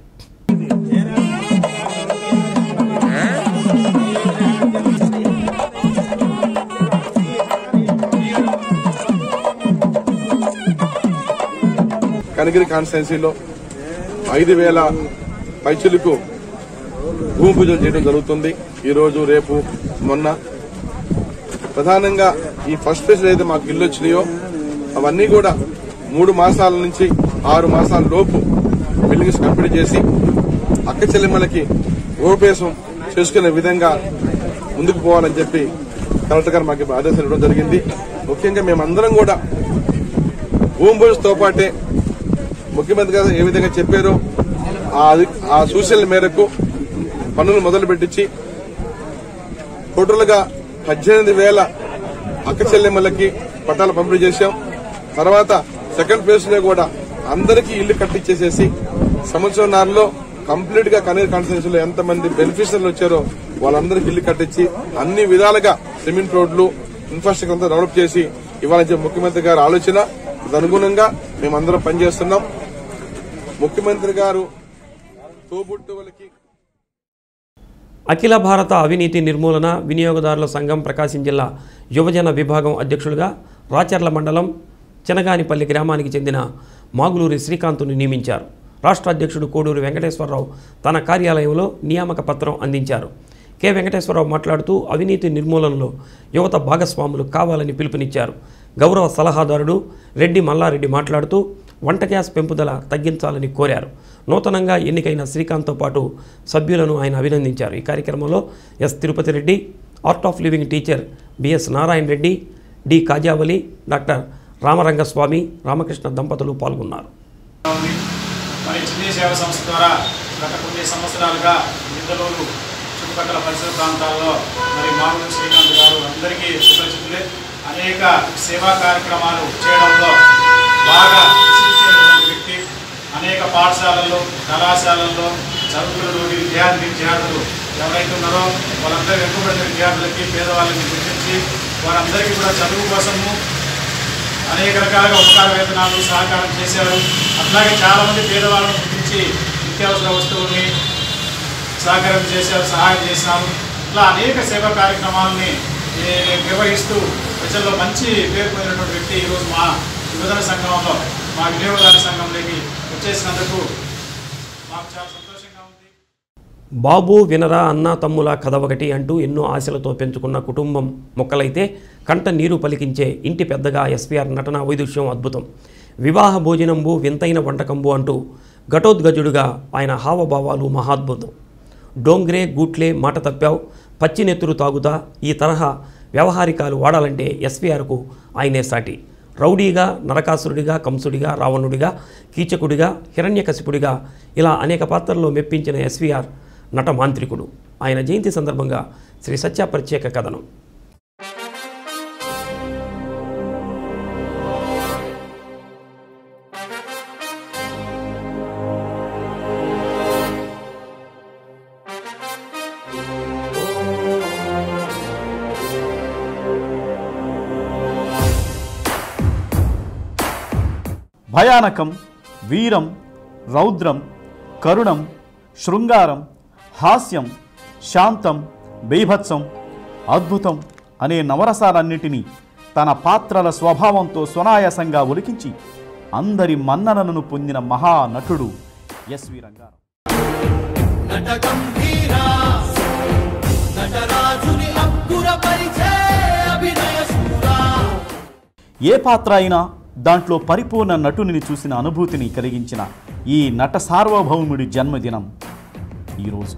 కనిగిరి కాన్స్టిట్యున్సీలో 5,000 పైచులకు భూమి పూజలు చేయడం జరుగుతుంది. ఈరోజు రేపు మొన్న ప్రధానంగా ఈ ఫస్ట్ ఫేజ్ అయితే మాకు ఇల్లు వచ్చినాయో అవన్నీ కూడా 3 మాసాల నుంచి 6 మాసాల లోపు బిల్డింగ్స్ కంప్లీట్ చేసి అక్క చెల్లెమ్మలకి గృహప్రవేశం చేసుకునే విధంగా ముందుకు పోవాలని చెప్పి కలెక్టర్ గారు మాకు ఆదేశాలు ఇవ్వడం జరిగింది. ముఖ్యంగా మేమందరం కూడా భూమి పూజతో పాటే ముఖ్యమంత్రి గారు ఏ విధంగా చెప్పారో ఆ సూచనల మేరకు పనులు మొదలు పెట్టించి టోటల్గా 18,000 అక్క చెల్లెమ్మలకి పట్టాలు పంపిణీ చేశాం. తర్వాత సెకండ్ ఫేజ్ లో కూడా అందరికీ ఇల్లు కట్టించేసేసి సంవత్సరంన్నరలో కంప్లీట్ గా కనిగిరి కాన్స్టిట్యున్సీలో ఎంతమంది బెనిఫిషియర్లు వచ్చారో వాళ్ళందరికీ ఇల్లు కట్టించి అన్ని విధాలుగా సిమెంట్ రోడ్లు ఇన్ఫ్రాస్ట్రక్చర్ అంతా డెవలప్ చేసి ఇవ్వాలని చెప్పి ముఖ్యమంత్రి గారు ఆలోచన. తదనుగుణంగా మేమందరం పనిచేస్తున్నాం. ముఖ్యమంత్రి గారు తోబుట్టువులకి అఖిల భారత అవినీతి నిర్మూలన వినియోగదారుల సంఘం ప్రకాశం జిల్లా యువజన విభాగం అధ్యక్షులుగా రాచర్ల మండలం చినగానిపల్లి గ్రామానికి చెందిన మాగులూరి శ్రీకాంత్ను నియమించారు. రాష్ట్ర అధ్యక్షుడు కోడూరి వెంకటేశ్వరరావు తన కార్యాలయంలో నియామక పత్రం అందించారు. కె వెంకటేశ్వరరావు మాట్లాడుతూ అవినీతి నిర్మూలనలో యువత భాగస్వాములు కావాలని పిలుపునిచ్చారు. గౌరవ సలహాదారుడు రెడ్డి మల్లారెడ్డి మాట్లాడుతూ వంట గ్యాస్ పెంపుదల తగ్గించాలని కోరారు. నూతనంగా ఎన్నికైన శ్రీకాంత్తో పాటు సభ్యులను ఆయన అభినందించారు. ఈ కార్యక్రమంలో S Tirupati Reddy, art of living teacher BS Narayana Reddy, D Kajavali, doctor Ramarangaswamy, Ramakrishna దంపతులు పాల్గొన్నారు. మరి చిన్ని సేవా సంస్థ ద్వారా గత కొన్ని సంవత్సరాలుగా నిందలూరు చుట్టుపక్కల పరిసర ప్రాంతాల్లో మరి మాగులూరి శ్రీకాంత్ గారు అందరికీ సుపరిచితులే. అనేక సేవా కార్యక్రమాలు చేయడంలో బాగా వ్యక్తి. అనేక పాఠశాలల్లో కళాశాలల్లో చదువుకున్నటువంటి విద్యార్థులు ఎవరైతే ఉన్నారో వాళ్ళందరూ వెనుకబడిన విద్యార్థులకి పేదవాళ్ళని గుర్తించి వారందరికీ కూడా చదువు కోసము అనేక రకాలుగా ఉపకార వేతనాలు సహకారం చేశారు. అట్లాగే చాలామంది పేదవాళ్ళను గుర్తించి నిత్యావసర వస్తువుల్ని సహకారం చేశారు, సహాయం చేశారు. ఇట్లా అనేక సేవా కార్యక్రమాలని నిర్వహిస్తూ ప్రజల్లో మంచి పేరు పొందినటువంటి వ్యక్తి ఈరోజు మా యువజన సంఘంలో, మా వినియోగదారుల సంఘంలోకి వచ్చేసినందుకు మాకు చాలా సంతోషంగా ఉంది. బాబు వినరా అన్నా తమ్ముల కథ ఒకటి అంటూ ఎన్నో ఆశలతో పెంచుకున్న కుటుంబం మొక్కలైతే కంట నీరు పలికించే ఇంటి పెద్దగా ఎస్వీఆర్ నటన వైదుష్యం అద్భుతం. వివాహ భోజనంబు వింతైన వంటకంబు అంటూ ఘటోద్గజుడుగా ఆయన హావభావాలు మహాద్భుతం. డోంగ్రే గూట్లే మాట తప్పావు, పచ్చి నెత్తురు తాగుతా ఈ తరహా వ్యవహారికాలు వాడాలంటే ఎస్వీఆర్కు ఆయనే సాటి. రౌడీగా, నరకాసురుడిగా, కంసుడిగా, రావణుడిగా, కీచకుడిగా, హిరణ్యకశిపుడిగా ఇలా అనేక పాత్రల్లో మెప్పించిన ఎస్వీఆర్ నట మాంత్రికుడు. ఆయన జయంతి సందర్భంగా శ్రీ సత్య ప్రత్యేక కథనం. భయానకం, వీరం, రౌద్రం, కరుణం, శృంగారం, హాస్యం, శాంతం, బీభత్సం, అద్భుతం అనే నవరసాలన్నిటినీ తన పాత్రల స్వభావంతో సునాయాసంగా ఒలికించి అందరి మన్ననలను పొందిన మహానటుడు ఎస్వి రంగారావు. ఏ పాత్ర అయినా దాంట్లో పరిపూర్ణ నటుని చూసిన అనుభూతిని కలిగించిన ఈ నట సార్వభౌముడి జన్మదినం ఈరోజు.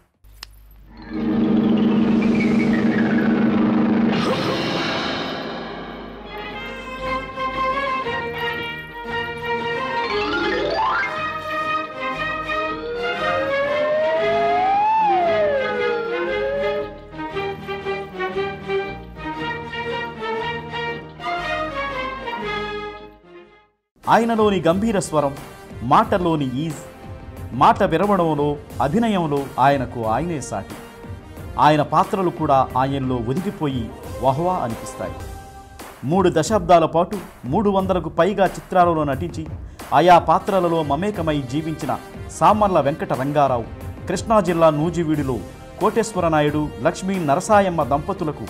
ఆయనలోని గంభీర స్వరం, మాటలోని ఈజ్, మాట విరవడంలో, అభినయంలో ఆయనకు ఆయనే సాటి. ఆయన పాత్రలు కూడా ఆయనలో ఒదిగిపోయి వహ్వా అనిపిస్తాయి. 3 దశాబ్దాల పాటు 300కు పైగా చిత్రాలలో నటించి ఆయా పాత్రలలో మమేకమై జీవించిన సామర్ల వెంకట రంగారావు కృష్ణా జిల్లా నూజివీడులో కోటేశ్వర నాయుడు, లక్ష్మీ నరసాయమ్మ దంపతులకు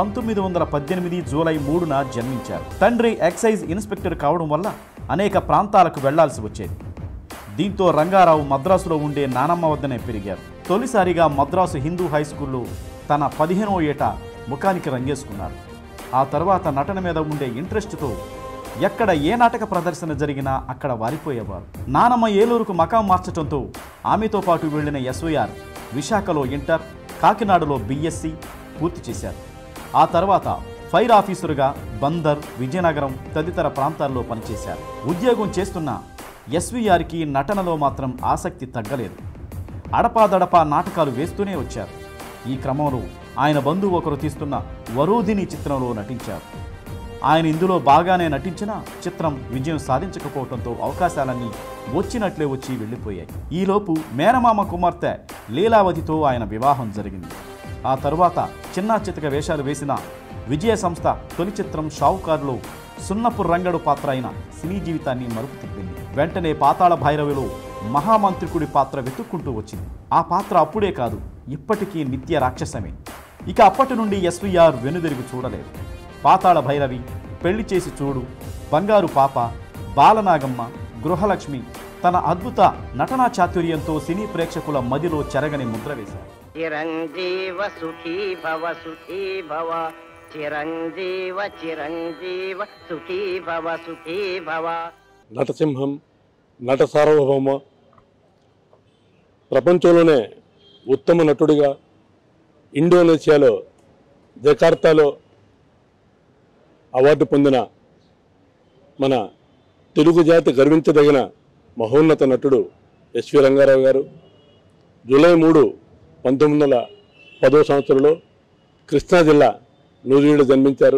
1918 జూలై 3న జన్మించారు. తండ్రి ఎక్సైజ్ ఇన్స్పెక్టర్ కావడం వల్ల అనేక ప్రాంతాలకు వెళ్లాల్సి వచ్చేది. దీంతో రంగారావు మద్రాసులో ఉండే నానమ్మ వద్దనే పెరిగారు. తొలిసారిగా మద్రాసు హిందూ హై స్కూల్లో తన 15వ ఏట ముఖానికి రంగేసుకున్నారు. ఆ తర్వాత నటన మీద ఉండే ఇంట్రెస్ట్తో ఎక్కడ ఏ నాటక ప్రదర్శన జరిగినా అక్కడ వారిపోయేవారు. నానమ్మ ఏలూరుకు మకాం మార్చడంతో ఆమెతో పాటు వెళ్లిన ఎస్వీఆర్ విశాఖలో ఇంటర్, కాకినాడలో BSc పూర్తి చేశారు. ఆ తర్వాత ఫైర్ ఆఫీసరుగా బందర్, విజయనగరం తదితర ప్రాంతాల్లో పనిచేశారు. ఉద్యోగం చేస్తున్న ఎస్వీఆర్కి నటనలో మాత్రం ఆసక్తి తగ్గలేదు. అడపాదడపా నాటకాలు వేస్తూనే వచ్చారు. ఈ క్రమంలో ఆయన బంధువు ఒకరు తీస్తున్న వరోధిని చిత్రంలో నటించారు. ఆయన ఇందులో బాగానే నటించినా చిత్రం విజయం సాధించకపోవడంతో అవకాశాలన్నీ వచ్చినట్లే వచ్చి వెళ్ళిపోయాయి. ఈలోపు మేనమామ కుమార్తె లీలావతితో ఆయన వివాహం జరిగింది. ఆ తరువాత చిన్నా చితక వేషాలు వేసిన విజయ సంస్థ తొలి చిత్రం షావుకారులో సున్నపు రంగడు పాత్ర అయిన సినీ జీవితాన్ని మరుపు తిప్పింది. వెంటనే పాతాళ భైరవిలో మహామంత్రికుడి పాత్ర వెతుక్కుంటూ వచ్చింది. ఆ పాత్ర అప్పుడే కాదు, ఇప్పటికీ నిత్య రాక్షసమే. ఇక అప్పటి నుండి ఎస్వీఆర్ వెనుదిరిగి చూడలేదు. పాతాళ భైరవి, పెళ్లి చేసి చూడు, బంగారు పాప, బాలనాగమ్మ, గృహలక్ష్మి తన అద్భుత నటనా చాతుర్యంతో సినీ ప్రేక్షకుల మదిలో చెరగని ముద్ర వేశారు. చిరంజీవ సుఖీ భవ సుఖీ భవ, చిరంజీవ చిరంజీవ సుఖీ భవ సుఖీ భవ. నటసింహం, నట సార్వభౌమ, ప్రపంచంలోనే ఉత్తమ నటుడిగా ఇండోనేషియాలో జకార్తాలో అవార్డు పొందిన మన తెలుగు జాతి గర్వించదగిన మహోన్నత నటుడు ఎస్వి రంగారావు గారు జూలై 3, 1910వ సంవత్సరంలో కృష్ణా జిల్లా నూజివీడులో జన్మించారు.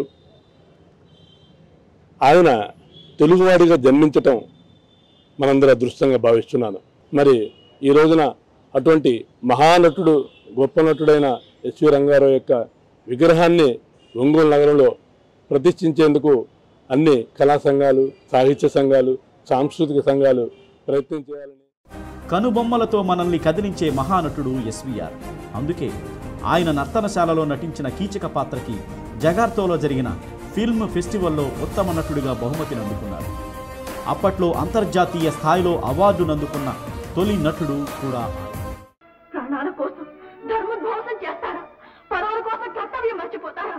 ఆయన తెలుగువాడిగా జన్మించటం మనందరి అదృష్టంగా భావిస్తున్నాను. మరి ఈ రోజున అటువంటి మహానటుడు, గొప్ప నటుడైన ఎస్వి రంగారావు యొక్క విగ్రహాన్ని ఒంగోలు నగరంలో ప్రతిష్ఠించేందుకు అన్ని కళా సంఘాలు, సాహిత్య సంఘాలు, సాంస్కృతిక సంఘాలు ప్రయత్నం చేయాలని. కనుబొమ్మలతో మనల్ని కదిలించే మహానటుడు ఎస్వీఆర్. అందుకే ఆయన నర్తనశాలలో నటించిన కీచక పాత్రకి జగార్తోలో జరిగిన ఫిల్మ్ ఫెస్టివల్లో ఉత్తమ నటుడిగా బహుమతిని అందుకున్నారు. అప్పట్లో అంతర్జాతీయ స్థాయిలో అవార్డును అందుకున్న తొలి నటుడు కూడా. ప్రాణాల కోసం ధర్మధ్వంసం చేస్తారా? పరవారి కోసం కర్తవ్యం మర్చిపోతారా?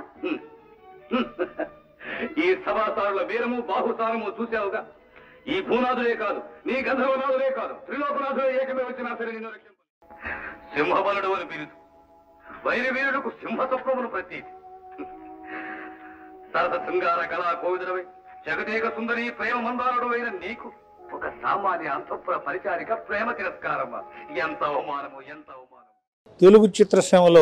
ఈ సభాసారుల వీరము, బాహుసారము చూసావుగా. ఈ భూనాథులే కాదు, నీ గంధర్వనాథులే కాదు, త్రిలోకనాథులే ఏకమే వచ్చినా సరే నిన్ను రక్షింప. సింహబలుడు అని పిలుచు, వైరవీరులకు సింహతత్వమును ప్రతీతి. సరస శృంగార కళా కోవిదుడవై జగదేక సుందరి ప్రేమ మందారుడు అయిన నీకు ఒక సామాన్య అంతఃపుర పరిచారిక ప్రేమ తిరస్కారమా? ఎంత అవమానము, ఎంత అవమానం! తెలుగు చిత్రసీమలో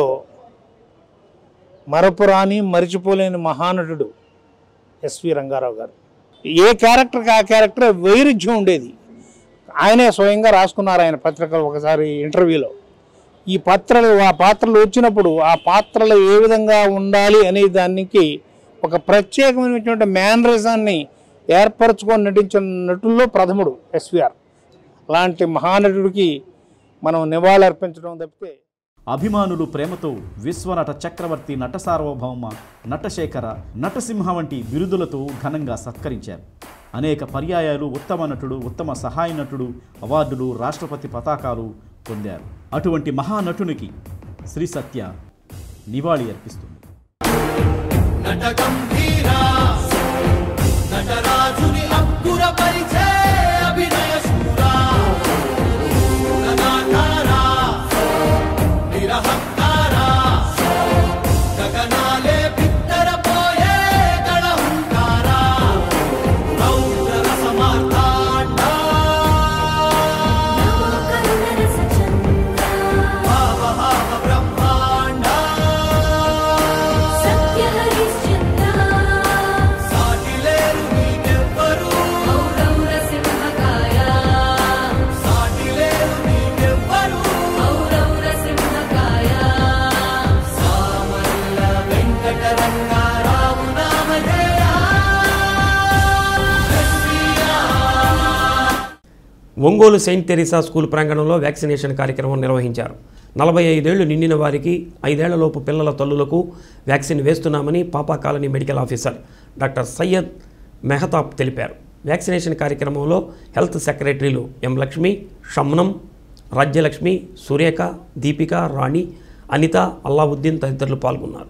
మరపురాని మరిచిపోలేని మహానటుడు ఎస్వి రంగారావు గారు. ఏ క్యారెక్టర్కి ఆ క్యారెక్టర్ వైరుధ్యం ఉండేది. ఆయనే స్వయంగా రాసుకున్నారు ఆయన పత్రికలు ఒకసారి ఇంటర్వ్యూలో. ఈ ఆ పాత్రలు వచ్చినప్పుడు ఆ పాత్రలు ఏ విధంగా ఉండాలి అనే దానికి ఒక ప్రత్యేకమైనటువంటి మేనరిజాన్ని ఏర్పరచుకొని నటించిన నటుల్లో ప్రథముడు ఎస్విఆర్. అలాంటి మహానటుడికి మనం నివాళులర్పించడం తప్పితే. అభిమానులు ప్రేమతో విశ్వనట చక్రవర్తి, నట సార్వభౌమ, నటశేఖర, నటసింహ వంటి బిరుదులతో ఘనంగా సత్కరించారు. అనేక పర్యాయాలు ఉత్తమ నటుడు, ఉత్తమ సహాయ నటుడు అవార్డులు, రాష్ట్రపతి పతాకాలు పొందారు. అటువంటి మహానటునికి శ్రీ సత్య నివాళి అర్పిస్తుంది. ఒంగోలు సెయింట్ తెరీసా స్కూల్ ప్రాంగణంలో వ్యాక్సినేషన్ కార్యక్రమం నిర్వహించారు. 45 ఏళ్లు నిండిన వారికి 5 ఏళ్లలోపు పిల్లల తల్లులకు వ్యాక్సిన్ వేస్తున్నామని Papa colony medical officer doctor Syed Mehtab తెలిపారు. వ్యాక్సినేషన్ కార్యక్రమంలో హెల్త్ సెక్రటరీలు ఎం లక్ష్మి, షమ్నం, రాజ్యలక్ష్మి, సురేఖ, దీపిక, రాణి, అనిత, అల్లావుద్దీన్ తదితరులు పాల్గొన్నారు.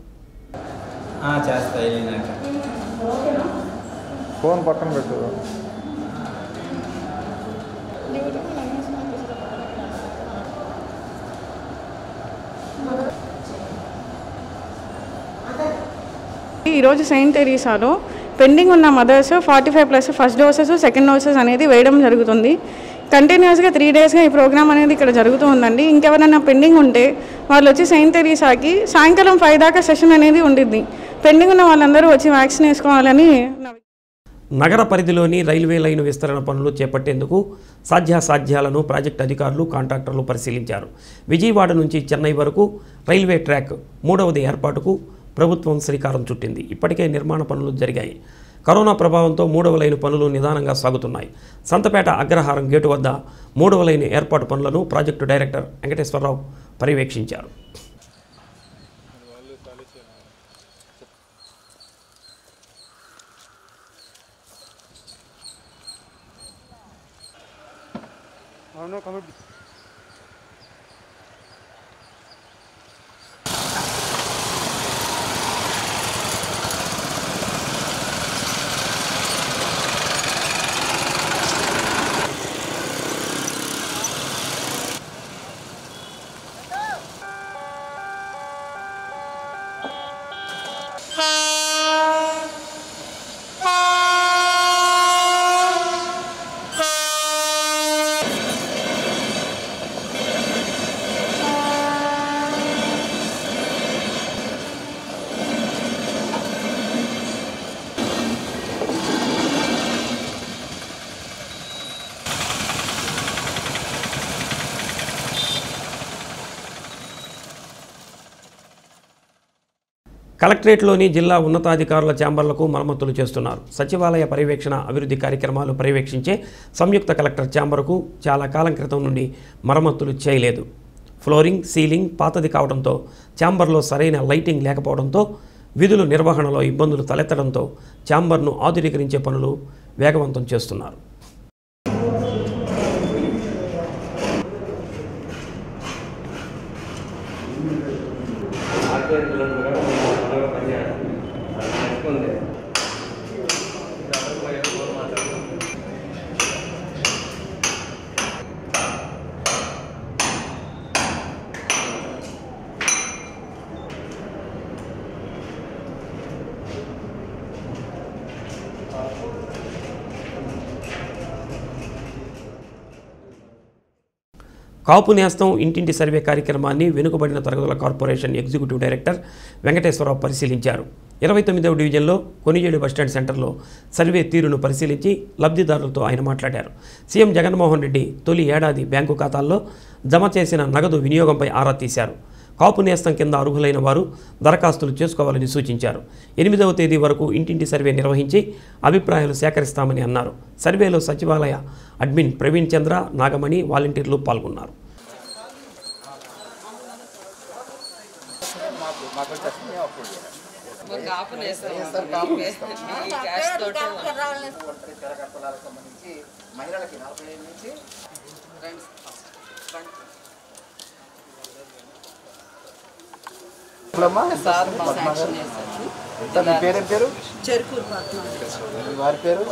ఫోన్ పక్కన పెట్టు. ఈరోజు సెయింట్ తెరీసాలో పెండింగ్ ఉన్న mothers 45+ first doses, second doses అనేది వేయడం జరుగుతుంది. కంటిన్యూస్గా 3 డేస్గా ఈ ప్రోగ్రామ్ అనేది ఇక్కడ జరుగుతూ ఉందండి. ఇంకెవరైనా పెండింగ్ ఉంటే వాళ్ళు వచ్చి సెయింట్ తెరీసాకి సాయంకాలం 5 దాకా సెషన్ అనేది ఉండిద్ది. పెండింగ్ ఉన్న వాళ్ళందరూ వచ్చి వ్యాక్సిన్ వేసుకోవాలని. నగర పరిధిలోని రైల్వే లైను విస్తరణ పనులు చేపట్టేందుకు సాధ్యాసాధ్యాలను ప్రాజెక్టు అధికారులు, కాంట్రాక్టర్లు పరిశీలించారు. విజయవాడ నుంచి చెన్నై వరకు రైల్వే ట్రాక్ 3వది ఏర్పాటుకు ప్రభుత్వం శ్రీకారం చుట్టింది. ఇప్పటికే నిర్మాణ పనులు జరిగాయి. కరోనా ప్రభావంతో 3వ లైను పనులు నిదానంగా సాగుతున్నాయి. సంతపేట అగ్రహారం గేటు వద్ద 3వ లైను ఏర్పాటు పనులను ప్రాజెక్టు డైరెక్టర్ వెంకటేశ్వరరావు పర్యవేక్షించారు. కలెక్టరేట్లోని జిల్లా ఉన్నతాధికారుల ఛాంబర్లకు మరమ్మతులు చేస్తున్నారు. సచివాలయ పర్యవేక్షణ, అభివృద్ధి కార్యక్రమాలు పర్యవేక్షించే సంయుక్త కలెక్టర్ ఛాంబర్కు చాలా కాలం క్రితం నుండి మరమ్మతులు చేయలేదు. ఫ్లోరింగ్, సీలింగ్ పాతది కావడంతో, ఛాంబర్లో సరైన లైటింగ్ లేకపోవడంతో, విధుల నిర్వహణలో ఇబ్బందులు తలెత్తడంతో ఛాంబర్ను ఆధునీకరించే పనులు వేగవంతం చేస్తున్నారు. కాపు నేస్తం ఇంటింటి సర్వే కార్యక్రమాన్ని వెనుకబడిన తరగతుల కార్పొరేషన్ ఎగ్జిక్యూటివ్ డైరెక్టర్ వెంకటేశ్వరరావు పరిశీలించారు. 29వ డివిజన్లో కొనిజేడు బస్టాండ్ సెంటర్లో సర్వే తీరును పరిశీలించి లబ్ధిదారులతో ఆయన మాట్లాడారు. సీఎం జగన్మోహన్ రెడ్డి తొలి ఏడాది బ్యాంకు ఖాతాల్లో జమ చేసిన నగదు వినియోగంపై ఆరా తీశారు. కాపు నేస్తం కింద అర్హులైన వారు దరఖాస్తులు చేసుకోవాలని సూచించారు. 8వ తేదీ వరకు ఇంటింటి సర్వే నిర్వహించి అభిప్రాయాలు సేకరిస్తామని అన్నారు. సర్వేలో సచివాలయ అడ్మిన్ ప్రవీణ్ చంద్ర, నాగమణి, వాలంటీర్లు పాల్గొన్నారు. మీ పేరేం పేరు? వారి పేరు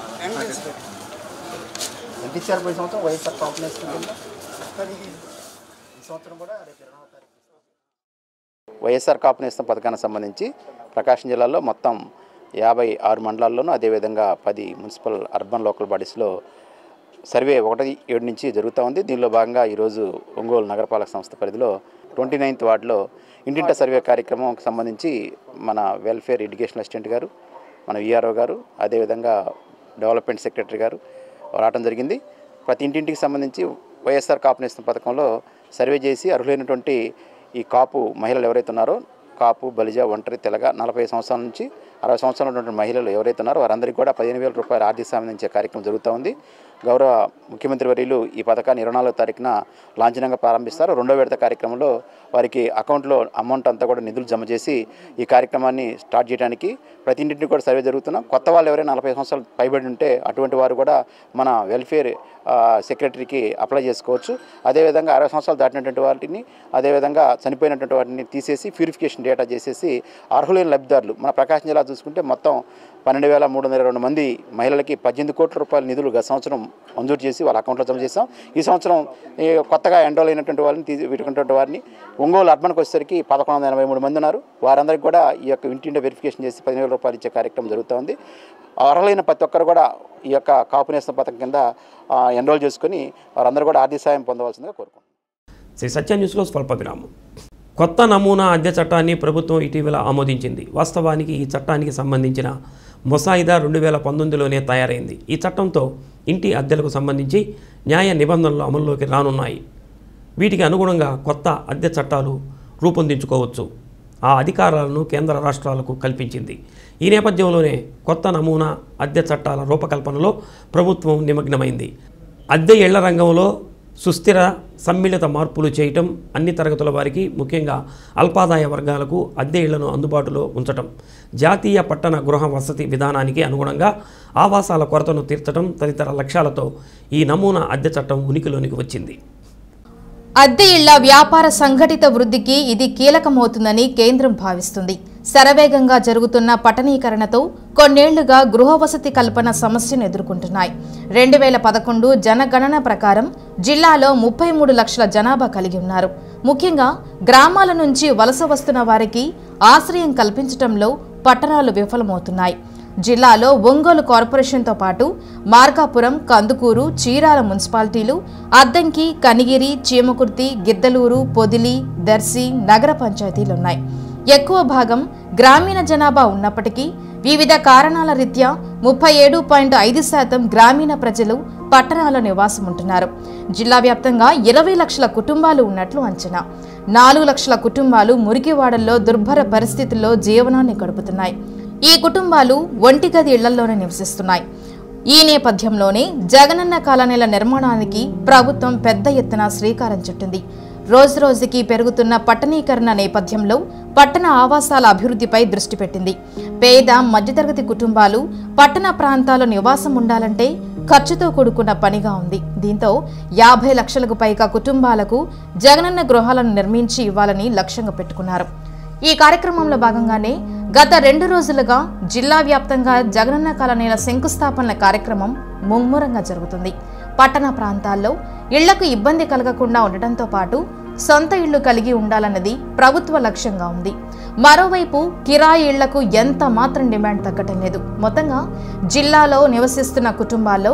ఎంత ఇచ్చారు? పోయి సంవత్సరం వైఎస్ఆర్ కాంప్లెక్స్ సంవత్సరం కూడా వైఎస్ఆర్ కాపు నేస్తం పథకానికి సంబంధించి ప్రకాశం జిల్లాలో మొత్తం 56 మండలాల్లోనూ అదేవిధంగా 10 మున్సిపల్ అర్బన్ లోకల్ బాడీస్లో సర్వే 1-7 నుంచి జరుగుతూ ఉంది. దీనిలో భాగంగా ఈరోజు ఒంగోలు నగరపాలక సంస్థ పరిధిలో 29th వార్డులో ఇంటింట సర్వే కార్యక్రమంకి సంబంధించి మన వెల్ఫేర్ ఎడ్యుకేషన్ అసిస్టెంట్ గారు, మన విఆర్ఓ గారు, అదేవిధంగా డెవలప్మెంట్ సెక్రటరీ గారు రావడం జరిగింది. ప్రతి ఇంటింటికి సంబంధించి వైఎస్ఆర్ కాపు నేస్తం పథకంలో సర్వే చేసి అర్హులైనటువంటి ఈ కాపు మహిళలు ఎవరైతే ఉన్నారో, కాపు, బలిజ, ఒంటరి, తెలగ 45 సంవత్సరాల నుంచి 60 సంవత్సరాలు ఉన్నటువంటి మహిళలు ఎవరైతే ఉన్నారో వారందరికీ కూడా 15,000 రూపాయల ఆర్థిక సాయం అందించే కార్యక్రమం జరుగుతూ ఉంది. గౌరవ ముఖ్యమంత్రి వర్యులు ఈ పథకాన్ని 24వ తారీఖున లాంఛనంగా ప్రారంభిస్తారు. 2వ విడత కార్యక్రమంలో వారికి అకౌంట్లో అమౌంట్ అంతా కూడా నిధులు జమ చేసి ఈ కార్యక్రమాన్ని స్టార్ట్ చేయడానికి ప్రతి ఇంటింటికి కూడా సర్వే జరుగుతున్నాం. కొత్త వాళ్ళు ఎవరైనా 40 సంవత్సరాలు పైబడి ఉంటే అటువంటి వారు కూడా మన వెల్ఫేర్ సెక్రటరీకి అప్లై చేసుకోవచ్చు. అదేవిధంగా 60 సంవత్సరాలు దాటినటువంటి వాటిని, అదేవిధంగా చనిపోయినటువంటి వాటిని తీసేసి ప్యూరిఫికేషన్ డేటా చేసేసి అర్హులైన లబ్ధిదారులు మన ప్రకాశం జిల్లా చూసుకుంటే మొత్తం 12,322 మంది మహిళలకి 18 కోట్ల రూపాయల నిధులు గత సంవత్సరం మంజూరు చేసి వాళ్ళ అకౌంట్లో జమ చేసాం. ఈ సంవత్సరం కొత్తగా ఎన్రోల్ అయినటువంటి వాళ్ళని వీటినటువంటి వారిని ఒంగోలు అర్బన్కి వచ్చేసరికి 1183 మంది ఉన్నారు. వారందరికీ కూడా ఈ యొక్క ఇంటింటి వెరిఫికేషన్ చేసి 15,000 రూపాయలు ఇచ్చే కార్యక్రమం జరుగుతుంది. అర్హులైన ప్రతి ఒక్కరు కూడా ఈ యొక్క కాపు నేస్తం పథకం కింద ఎన్రోల్ చేసుకుని వారందరూ కూడా ఆర్థిక సాయం పొందవలసిందిగా కోరుకుంటున్నాం. శ్రీ సత్య న్యూస్లో స్వల్ప విరామం. కొత్త నమూనా అద్దె చట్టాన్ని ప్రభుత్వం ఇటీవల ఆమోదించింది. వాస్తవానికి ఈ చట్టానికి సంబంధించిన ముసాయిదా 2019లోనే తయారైంది. ఈ చట్టంతో ఇంటి అద్దెలకు సంబంధించి న్యాయ నిబంధనలు అమల్లోకి రానున్నాయి. వీటికి అనుగుణంగా కొత్త అద్దె చట్టాలు రూపొందించుకోవచ్చు. ఆ అధికారాలను కేంద్ర రాష్ట్రాలకు కల్పించింది. ఈ నేపథ్యంలోనే కొత్త నమూనా అద్దె చట్టాల రూపకల్పనలో ప్రభుత్వం నిమగ్నమైంది. అద్దె ఇళ్ల రంగంలో సుస్థిర సమ్మిళిత మార్పులు చేయటం, అన్ని తరగతుల వారికి ముఖ్యంగా అల్పాదాయ వర్గాలకు అద్దె ఇళ్లను అందుబాటులో ఉంచటం, జాతీయ పట్టణ గృహ వసతి విధానానికి అనుగుణంగా ఆవాసాల కొరతను తీర్చడం తదితర లక్ష్యాలతో ఈ నమూనా అద్దె చట్టం ఉనికిలోనికి వచ్చింది. అద్దె ఇళ్ల వ్యాపార సంఘటిత వృద్ధికి ఇది కీలకమవుతుందని కేంద్రం భావిస్తుంది. శరవేగంగా జరుగుతున్న పట్టణీకరణతో కొన్నేళ్లుగా గృహ వసతి కల్పన సమస్యను ఎదుర్కొంటున్నాయి. 2011 జనగణన ప్రకారం జిల్లాలో 33 లక్షల జనాభా కలిగి ఉన్నారు. ముఖ్యంగా గ్రామాల నుంచి వలస వస్తున్న వారికి ఆశ్రయం కల్పించడంలో పట్టణాలు విఫలమవుతున్నాయి. జిల్లాలో ఒంగోలు కార్పొరేషన్తో పాటు మార్కాపురం, కందుకూరు, చీరాల మున్సిపాలిటీలు, అద్దంకి, కనిగిరి, చీమకుర్తి, గిద్దలూరు, పొదిలి, దర్శి నగర పంచాయతీలున్నాయి. ఎక్కువ భాగం గ్రామీణ జనాభా ఉన్నప్పటికీ వివిధ కారణాల రీత్యా 37.5% గ్రామీణ ప్రజలు పట్టణాల్లో నివాసం ఉంటున్నారు. జిల్లా వ్యాప్తంగా 20 లక్షల కుటుంబాలు ఉన్నట్లు అంచనా. 4 లక్షల కుటుంబాలు మురికివాడల్లో దుర్భర పరిస్థితుల్లో జీవనాన్ని గడుపుతున్నాయి. ఈ కుటుంబాలు ఒంటిగది ఇళ్లలోనే నివసిస్తున్నాయి. ఈ నేపథ్యంలోనే జగనన్న కాలనీల నిర్మాణానికి ప్రభుత్వం పెద్ద ఎత్తున శ్రీకారం చుట్టింది. రోజురోజుకి పెరుగుతున్న పట్టణీకరణ నేపథ్యంలో పట్టణ ఆవాసాల అభివృద్ధిపై దృష్టి పెట్టింది. పేద మధ్యతరగతి కుటుంబాలు పట్టణ ప్రాంతాల్లో నివాసం ఉండాలంటే ఖర్చుతో కూడుకున్న పనిగా ఉంది. దీంతో 50 లక్షలకు పైగా కుటుంబాలకు జగనన్న గృహాలను నిర్మించి ఇవ్వాలని లక్ష్యంగా పెట్టుకున్నారు. ఈ కార్యక్రమంలో భాగంగానే గత 2 రోజులుగా జిల్లా వ్యాప్తంగా జగనన్న కాలనీల శంకుస్థాపనల కార్యక్రమం ముమ్మరంగా జరుగుతుంది. పట్టణ ప్రాంతాల్లో ఇళ్లకు ఇబ్బంది కలగకుండా ఉండటంతో పాటు సొంత ఇళ్లు కలిగి ఉండాలన్నది ప్రభుత్వ లక్ష్యంగా ఉంది. మరోవైపు కిరాయి ఇళ్లకు ఎంత మాత్రం డిమాండ్ తగ్గటం లేదు. మొత్తంగా జిల్లాలో నివసిస్తున్న కుటుంబాల్లో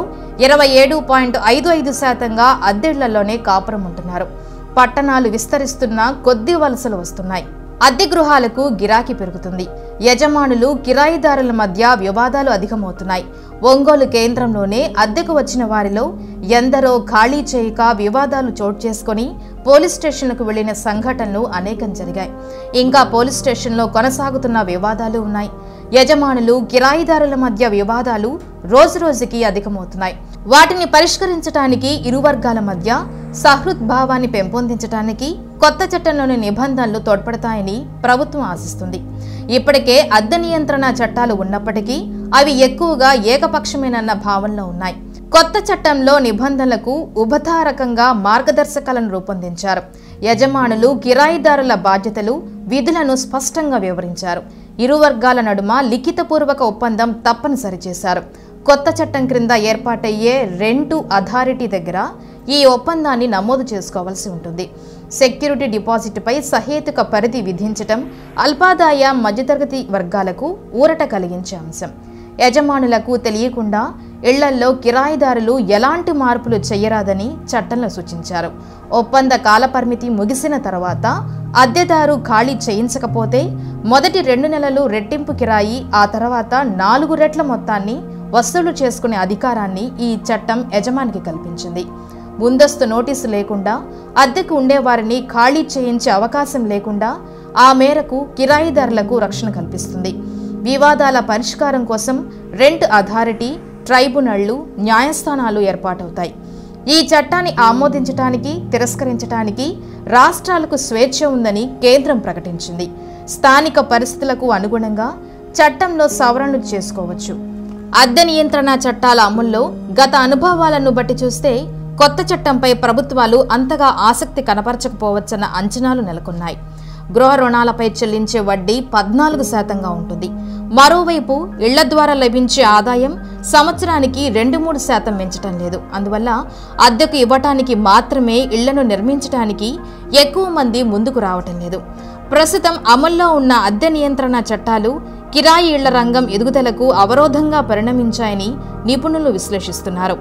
27.55% అద్దెళ్లలోనే కాపురం ఉంటున్నారు. పట్టణాలు విస్తరిస్తున్న కొద్ది వలసలు వస్తున్నాయి. అద్దె గృహాలకు గిరాకీ పెరుగుతుంది. యజమానులు కిరాయిదారుల మధ్య వివాదాలు అధికమవుతున్నాయి. ఒంగోలు కేంద్రంలోనే అద్దెకు వచ్చిన వారిలో ఎందరో ఖాళీ చేయక వివాదాలు చోటు చేసుకుని పోలీస్ స్టేషన్లకు వెళ్లిన సంఘటనలు అనేకం జరిగాయి. ఇంకా పోలీస్ స్టేషన్లో కొనసాగుతున్న వివాదాలు ఉన్నాయి. యజమానులు కిరాయిదారుల మధ్య వివాదాలు రోజురోజుకి అధికమవుతున్నాయి. వాటిని పరిష్కరించడానికి ఇరు వర్గాల మధ్య సహృద్భావాన్ని పెంపొందించడానికి కొత్త చట్టంలోని నిబంధనలు తోడ్పడతాయని ప్రభుత్వం ఆశిస్తుంది. ఇప్పటికే అద్దె నియంత్రణ చట్టాలు ఉన్నప్పటికీ అవి ఎక్కువగా ఏకపక్షమేనన్న భావనలో ఉన్నాయి. కొత్త చట్టంలో నిబంధనలకు ఉభయతారకంగా మార్గదర్శకాలను రూపొందించారు. యజమానులు కిరాయిదారుల బాధ్యతలు విధులను స్పష్టంగా వివరించారు. ఇరు వర్గాల నడుమ లిఖితపూర్వక ఒప్పందం తప్పనిసరి చేశారు. కొత్త చట్టం క్రింద ఏర్పాటయ్యే రెంటు అథారిటీ దగ్గర ఈ ఒప్పందాన్ని నమోదు చేసుకోవాల్సి ఉంటుంది. సెక్యూరిటీ డిపాజిట్పై సహేతుక పరిధి విధించటం అల్పాదాయ మధ్యతరగతి వర్గాలకు ఊరట కలిగించే అంశం. యజమానులకు తెలియకుండా ఇళ్లల్లో కిరాయిదారులు ఎలాంటి మార్పులు చేయరాదని చట్టంలో సూచించారు. ఒప్పంద కాలపరిమితి ముగిసిన తర్వాత అద్దెదారు ఖాళీ చేయించకపోతే మొదటి 2 నెలలు రెట్టింపు కిరాయి, ఆ తర్వాత 4 రెట్ల మొత్తాన్ని వసూలు చేసుకునే అధికారాన్ని ఈ చట్టం యజమానికి కల్పించింది. ముందస్తు నోటీసు లేకుండా అద్దెకు ఉండేవారిని ఖాళీ చేయించే అవకాశం లేకుండా ఆ మేరకు కిరాయిదారులకు రక్షణ కల్పిస్తుంది. వివాదాల పరిష్కారం కోసం రెంట్ అథారిటీ, ట్రైబ్యునళ్లు, న్యాయస్థానాలు ఏర్పాటవుతాయి. ఈ చట్టాన్ని ఆమోదించడానికి, తిరస్కరించడానికి రాష్ట్రాలకు స్వేచ్ఛ ఉందని కేంద్రం ప్రకటించింది. స్థానిక పరిస్థితులకు అనుగుణంగా చట్టంలో సవరణలు చేసుకోవచ్చు. అద్దె నియంత్రణ చట్టాల అమల్లో గత అనుభవాలను బట్టి చూస్తే కొత్త చట్టంపై ప్రభుత్వాలు అంతగా ఆసక్తి కనపరచకపోవచ్చన్న అంచనాలు నెలకొన్నాయి. గృహ రుణాలపై చెల్లించే వడ్డీ 14% ఉంటుంది. మరోవైపు ఇళ్ల ద్వారా లభించే ఆదాయం సంవత్సరానికి 2-3% పెంచడం లేదు. అందువల్ల అద్దెకు ఇవ్వటానికి మాత్రమే ఇళ్లను నిర్మించడానికి ఎక్కువ మంది ముందుకు రావటం లేదు. ప్రస్తుతం అమల్లో ఉన్న అద్దె నియంత్రణ చట్టాలు కిరాయి ఇళ్ల రంగం ఎదుగుదలకు అవరోధంగా పరిణమించాయని నిపుణులు విశ్లేషిస్తున్నారు.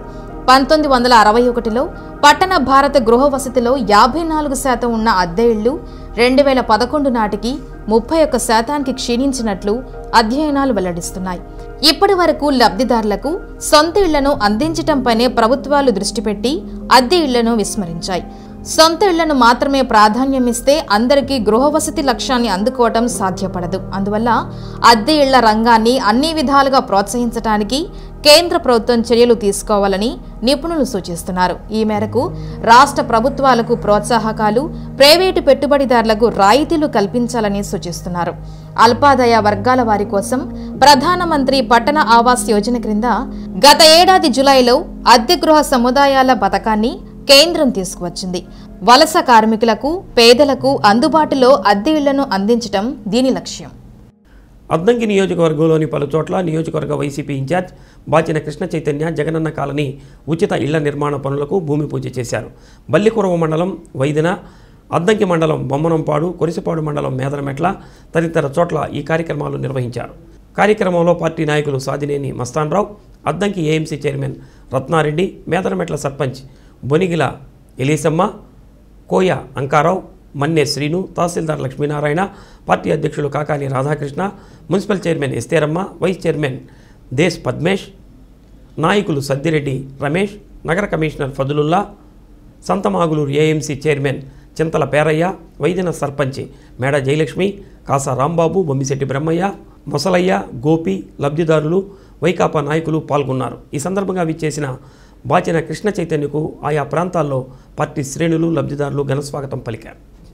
1961లో పట్టణ భారత గృహ వసతిలో 54% ఉన్న అద్దె ఇళ్లు 2011 నాటికి 31% క్షీణించినట్లు అధ్యయనాలు వెల్లడిస్తున్నాయి. ఇప్పటి వరకు లబ్ధిదారులకు సొంత ఇళ్లను అందించటంపైనే ప్రభుత్వాలు దృష్టి పెట్టి అద్దె ఇళ్లను విస్మరించాయి. సొంత ఇళ్లను మాత్రమే ప్రాధాన్యమిస్తే అందరికీ గృహ వసతి లక్ష్యాన్ని అందుకోవటం సాధ్యపడదు. అందువల్ల అద్దె ఇళ్ల రంగాన్ని అన్ని విధాలుగా ప్రోత్సహించడానికి కేంద్ర ప్రభుత్వం చర్యలు తీసుకోవాలని నిపుణులు సూచిస్తున్నారు. ఈ మేరకు రాష్ట్ర ప్రభుత్వాలకు ప్రోత్సాహకాలు, ప్రైవేటు పెట్టుబడిదారులకు రాయితీలు కల్పించాలని సూచిస్తున్నారు. అల్పాదాయ వర్గాల వారి కోసం ప్రధానమంత్రి పట్టణ ఆవాస్ యోజన క్రింద గత ఏడాది జులైలో అద్దె గృహ సముదాయాల పథకాన్ని కేంద్రం తీసుకువచ్చింది. వలస కార్మికులకు, పేదలకు అందుబాటులో అద్దె ఇళ్లను అందించడం దీని లక్ష్యం. అద్దంకి నియోజకవర్గంలోని పలు చోట్ల నియోజకవర్గ YCP incharge Bachina Krishna Chaitanya Jagananna colony ఉచిత ఇళ్ల నిర్మాణ పనులకు భూమి పూజ చేశారు. బల్లికురవ మండలం వైదిన, అద్దంకి మండలం బొమ్మనంపాడు, కొరిసిపాడు మండలం మేదరమెట్ల తదితర చోట్ల ఈ కార్యక్రమాలు నిర్వహించారు. కార్యక్రమంలో పార్టీ నాయకులు Sadineni Mastanrao, Addanki AMC chairman Ratnareddy, Medarametla sarpanch Bonigila Elisamma, Koya Ankarao, Manne Srinu, tahsildar Lakshminarayana, party అధ్యక్షులు Kakani Radhakrishna, municipal chairman Estheramma, vice chairman Desh Padmesh, నాయకులు సద్దిరెడ్డి రమేష్, నగర commissioner Fadulullah, Santhamaguluru AMC chairman Chintala Perayya, Vaidyana sarpanch Meda Jayalakshmi, Kasa Rambabu, Bommisetty Brahmaiah, మొసలయ్య, Gopi, లబ్ధిదారులు, వైకాపా నాయకులు పాల్గొన్నారు. ఈ సందర్భంగా విచ్చేసిన బాచిన కృష్ణ చైతన్యకు ఆయా ప్రాంతాల్లో పార్టీ శ్రేణులు, లబ్ధిదారులు ఘనస్వాగతం పలికారు.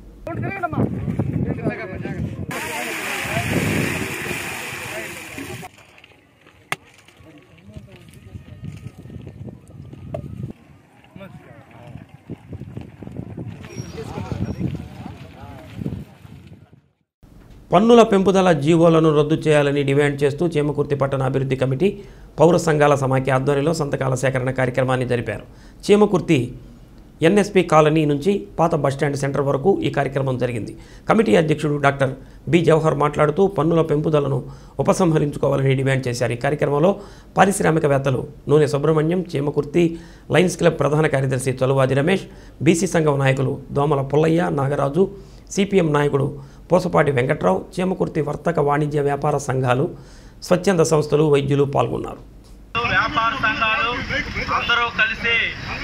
పన్నుల పెంపుదల జీవోలను రద్దు చేయాలని డిమాండ్ చేస్తూ చీమకుర్తి పట్టణ అభివృద్ధి కమిటీ, పౌర సంఘాల సమాఖ్య ఆధ్వర్యంలో సంతకాల సేకరణ కార్యక్రమాన్ని జరిపారు. చీమకుర్తి ఎన్ఎస్పి కాలనీ నుంచి పాత బస్టాండ్ సెంటర్ వరకు ఈ కార్యక్రమం జరిగింది. కమిటీ అధ్యక్షుడు డాక్టర్ బి జవహర్ మాట్లాడుతూ పన్నుల పెంపుదలను ఉపసంహరించుకోవాలని డిమాండ్ చేశారు. ఈ కార్యక్రమంలో పారిశ్రామికవేత్తలు నూనె సుబ్రహ్మణ్యం, చీమకుర్తి లయన్స్ క్లబ్ ప్రధాన కార్యదర్శి చలువాది రమేష్, బీసీ సంఘం నాయకులు దోమల పుల్లయ్య, నాగరాజు, సిపిఎం నాయకుడు పోసపాటి వెంకట్రావు, చీమకుర్తి వర్తక వాణిజ్య వ్యాపార సంఘాలు, స్వచ్ఛంద సంస్థలు, వైద్యులు పాల్గొన్నారు. వ్యాపార సంఘాలు అందరూ కలిసి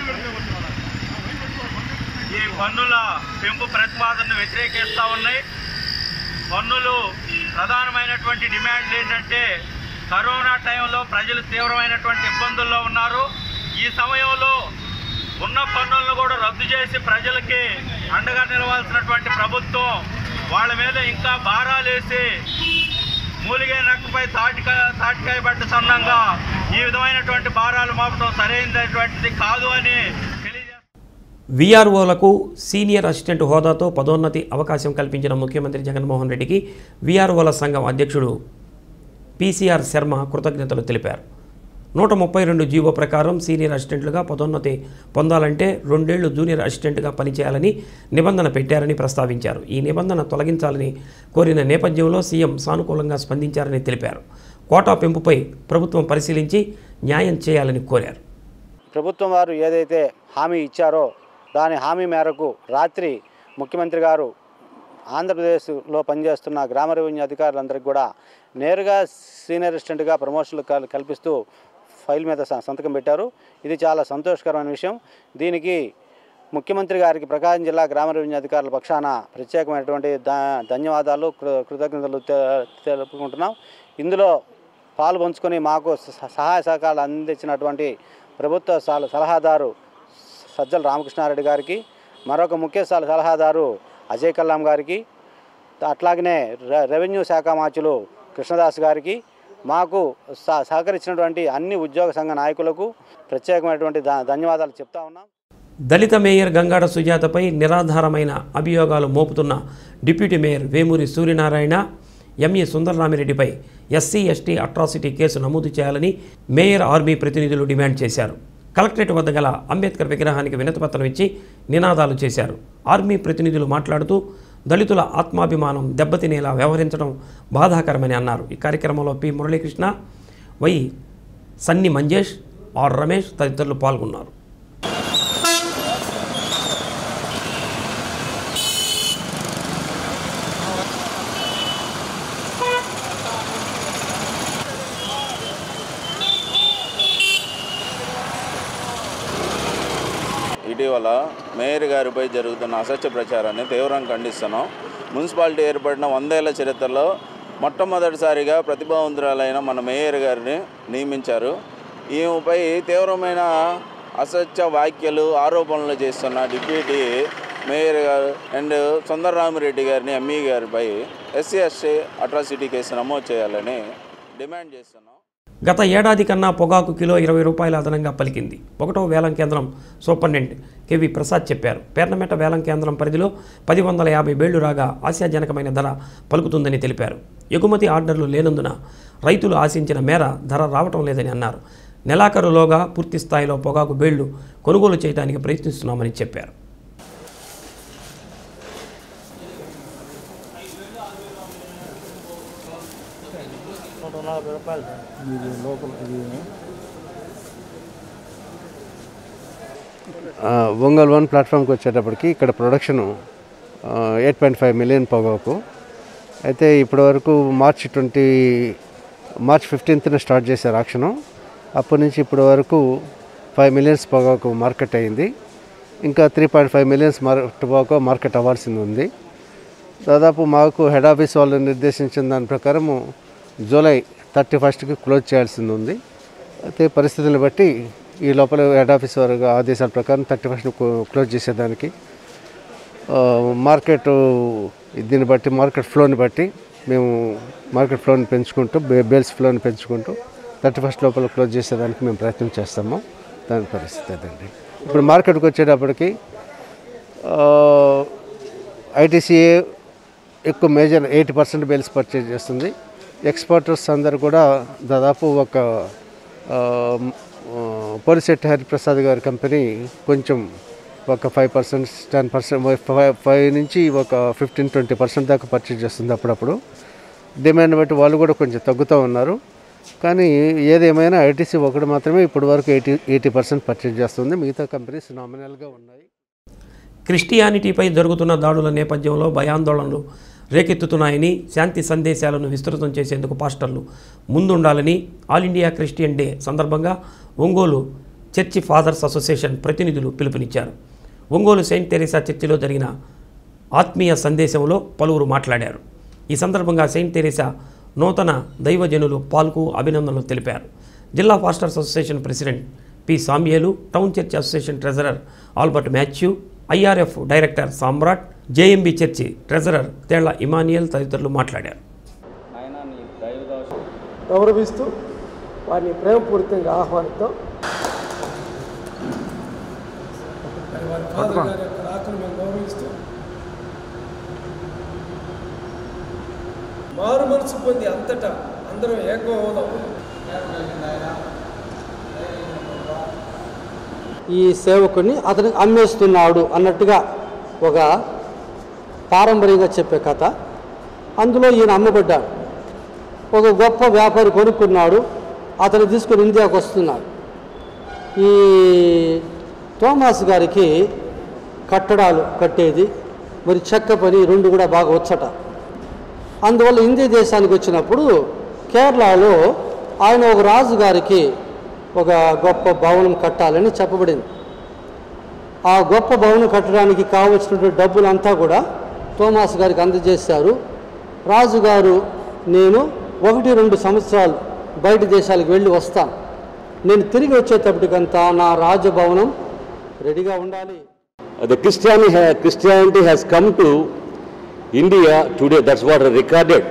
ఈ పన్నుల పెంపు ప్రతిపాదనను వ్యతిరేకిస్తూ ఉన్నాయి. పన్నులు ప్రధానమైనటువంటి డిమాండ్లు ఏంటంటే కరోనా టైంలో ప్రజలు తీవ్రమైనటువంటి ఇబ్బందుల్లో ఉన్నారు. ఈ సమయంలో ఉన్న పన్నులను కూడా రద్దు చేసి ప్రజలకి అండగా నిలవాల్సినటువంటి ప్రభుత్వం వాళ్ళ మీద ఇంకా భారాలేసి మూలిగే నక్కపై తాటికాయ పడ్డ సన్నంగా ఈ విధమైనటువంటి భారాలు మోపడం సరైనటువంటిది కాదు అని వీఆర్ఓలకు సీనియర్ అసిస్టెంట్ హోదాతో పదోన్నతి అవకాశం కల్పించిన ముఖ్యమంత్రి జగన్మోహన్ రెడ్డికి వీఆర్ఓల సంఘం అధ్యక్షుడు పీసీఆర్ శర్మ కృతజ్ఞతలు తెలిపారు. 132 జీవో ప్రకారం సీనియర్ అసిస్టెంట్లుగా పదోన్నతి పొందాలంటే 2 ఏళ్లు జూనియర్ అసిస్టెంట్గా పనిచేయాలని నిబంధన పెట్టారని ప్రస్తావించారు. ఈ నిబంధన తొలగించాలని కోరిన నేపథ్యంలో సీఎం సానుకూలంగా స్పందించారని తెలిపారు. కోటా పెంపుపై ప్రభుత్వం పరిశీలించి న్యాయం చేయాలని కోరారు. ప్రభుత్వం వారు ఏదైతే హామీ ఇచ్చారో దాని హామీ మేరకు రాత్రి ముఖ్యమంత్రి గారు ఆంధ్రప్రదేశ్లో పనిచేస్తున్న గ్రామ రెవెన్యూ అధికారులందరికీ కూడా నేరుగా సీనియర్ అసిస్టెంట్గా ప్రమోషన్లు కల్పిస్తూ ఫైల్ మీద సంతకం పెట్టారు. ఇది చాలా సంతోషకరమైన విషయం. దీనికి ముఖ్యమంత్రి గారికి ప్రకాశం జిల్లా గ్రామ రెవెన్యూ అధికారుల పక్షాన ప్రత్యేకమైనటువంటి ధన్యవాదాలు, కృతజ్ఞతలు తెలుపుకుంటున్నాం. ఇందులో పాలు పంచుకొని మాకు సహాయ సహకారాలు అందించినటువంటి ప్రభుత్వ సలహాదారు సజ్జల రామకృష్ణారెడ్డి గారికి, మరొక ముఖ్య సలహాదారు అజయ్ కల్లాం గారికి, అట్లాగనే రెవెన్యూ శాఖ మాచులు కృష్ణదాస్ గారికి, మాకు సహకరించినటువంటి అన్ని ఉద్యోగ సంఘ నాయకులకు ప్రత్యేకమైనటువంటి ధన్యవాదాలు చెప్తా ఉన్నాం. దళిత మేయర్ గంగాడ సుజాతపై నిరాధారమైన అభియోగాలు మోపుతున్న deputy mayor Vemuri Suryanarayana, ME సుందరరామిరెడ్డిపై ఎస్సీ ఎస్టీ అట్రాసిటీ కేసు నమోదు చేయాలని మేయర్ ఆర్మీ ప్రతినిధులు డిమాండ్ చేశారు. కలెక్టరేట్ వద్ద గల అంబేద్కర్ విగ్రహానికి వినతిపత్రం ఇచ్చి నినాదాలు చేశారు. ఆర్మీ ప్రతినిధులు మాట్లాడుతూ దళితుల ఆత్మాభిమానం దెబ్బతినేలా వ్యవహరించడం బాధాకరమని అన్నారు. ఈ కార్యక్రమంలో P Muralikrishna, Y Sunny Manjesh, R Ramesh తదితరులు పాల్గొన్నారు. ఇటీవల మేయర్ గారిపై జరుగుతున్న అసత్య ప్రచారాన్ని తీవ్రంగా ఖండిస్తున్నాం. మున్సిపాలిటీ ఏర్పడిన 100 ఏళ్ల చరిత్రలో మొట్టమొదటిసారిగా ప్రతిభావంతురాలైన మన మేయర్ గారిని నియమించారు. ఈమెపై తీవ్రమైన అసత్య వ్యాఖ్యలు, ఆరోపణలు చేస్తున్న డిప్యూటీ మేయర్ గారు అండ్ సుందరరామిరెడ్డి గారిని, ఎంఈ గారిపై ఎస్సీ ఎస్టీ అట్రాసిటీ కేసు నమోదు చేయాలని డిమాండ్ చేస్తున్నాం. గత ఏడాది కన్నా పొగాకు కిలో 20 రూపాయల అదనంగా పలికింది. 1వ వేలం కేంద్రం సూపరింటెండెంట్ కెవి ప్రసాద్ చెప్పారు. పేర్నమెట వేలం కేంద్రం పరిధిలో 1050 బేళ్లు రాగా ఆశాజనకమైన ధర పలుకుతుందని తెలిపారు. ఎగుమతి ఆర్డర్లు లేనందున రైతులు ఆశించిన మేర ధర రావటం లేదని అన్నారు. నెలాఖరులోగా పూర్తి స్థాయిలో పొగాకు బేళ్లు కొనుగోలు చేయడానికి ప్రయత్నిస్తున్నామని చెప్పారు. ఒంగోలు 1 ప్లాట్ఫామ్కి వచ్చేటప్పటికి ఇక్కడ ప్రొడక్షను 8.5 మిలియన్ పొగాకు అయితే ఇప్పటి వరకు మార్చ్ 15న స్టార్ట్ చేశారు ఆక్షను. అప్పటి నుంచి ఇప్పటి వరకు 5 మిలియన్స్ పొగాకు మార్కెట్ అయింది. ఇంకా 3.5 మిలియన్స్ పొగాకు మార్కెట్ అవ్వాల్సింది ఉంది. దాదాపు మాకు హెడ్ ఆఫీస్ వాళ్ళు నిర్దేశించిన దాని ప్రకారము జూలై 31కి క్లోజ్ చేయాల్సింది ఉంది. అయితే పరిస్థితులను బట్టి ఈ లోపల హెడ్ ఆఫీస్ వారి ఆదేశాల ప్రకారం 31ని క్లోజ్ చేసేదానికి మార్కెట్ దీన్ని బట్టి మార్కెట్ ఫ్లోని బట్టి మేము మార్కెట్ ఫ్లోని పెంచుకుంటూ బేల్స్ ఫ్లోని పెంచుకుంటూ 31 లోపల క్లోజ్ చేసేదానికి మేము ప్రయత్నం చేస్తాము. దాని పరిస్థితి అదండి. ఇప్పుడు మార్కెట్కి వచ్చేటప్పటికి ఐటీసీఏ ఎక్కువ మేజర్ 80% బేల్స్ పర్చేజ్ చేస్తుంది. ఎక్స్పోర్టర్స్ అందరు కూడా దాదాపు ఒక పోలిశెట్టి హరిప్రసాద్ గారి కంపెనీ కొంచెం ఒక 5%, 10%, 5 నుంచి ఒక 15-20% దాకా పర్చేజ్ చేస్తుంది అప్పుడప్పుడు. డిమాండ్ బట్టి వాళ్ళు కూడా కొంచెం తగ్గుతూ ఉన్నారు. కానీ ఏదేమైనా ఐటీసీ ఒకటి మాత్రమే ఇప్పటి వరకు 80% పర్చేజ్ చేస్తుంది. మిగతా కంపెనీస్ నామినల్గా ఉన్నాయి. క్రిస్టియానిటీపై జరుగుతున్న దాడుల నేపథ్యంలో భయాందోళనలు రేకెత్తుతున్నాయని, శాంతి సందేశాలను విస్తృతం చేసేందుకు పాస్టర్లు ముందుండాలని ఆల్ ఇండియా క్రిస్టియన్ డే సందర్భంగా ఒంగోలు చర్చి ఫాదర్స్ అసోసియేషన్ ప్రతినిధులు పిలుపునిచ్చారు. ఒంగోలు సెయింట్ తెరీసా చర్చిలో జరిగిన ఆత్మీయ సందేశంలో పలువురు మాట్లాడారు. ఈ సందర్భంగా సెయింట్ తెరీసా నూతన దైవజనులు పాల్కు అభినందనలు తెలిపారు. జిల్లా pastors association president P Samyelu, town church association treasurer Albert Mathew, IRF director Samrat, JMB church treasurer Tella Emmanuel తదితరులు మాట్లాడారు. గౌరవిస్తూ వారిని ప్రేమపూరితంగా ఆహ్వానిద్దాం. గౌరవిస్తూ మారు మనసు పొంది అంతటా అందరం ఏకం అవుదాం. ఈ సేవకుని అతనికి అమ్మేస్తున్నాడు అన్నట్టుగా ఒక పారంపర్యంగా చెప్పే కథ. అందులో ఈయన అమ్మబడ్డాడు. ఒక గొప్ప వ్యాపారి కొనుక్కున్నాడు, అతను తీసుకొని ఇండియాకు వస్తున్నాడు. ఈ థోమాస్ గారికి కట్టడాలు కట్టేది మరి చెక్క పని రెండు కూడా బాగా వచ్చట. అందువల్ల ఇండియా దేశానికి వచ్చినప్పుడు కేరళలో ఆయన ఒక రాజుగారికి ఒక గొప్ప భవనం కట్టాలని చెప్పబడింది. ఆ గొప్ప భవనం కట్టడానికి కావలసినటువంటి డబ్బులంతా కూడా థోమాస్ గారికి అందజేశారు. రాజుగారు, నేను 1-2 సంవత్సరాలు బయట దేశాలకు వెళ్ళి వస్తాను, నేను తిరిగి వచ్చేటప్పటికంతా నా రాజభవనం రెడీగా ఉండాలి. The Christianity has come to India today. That's what recorded.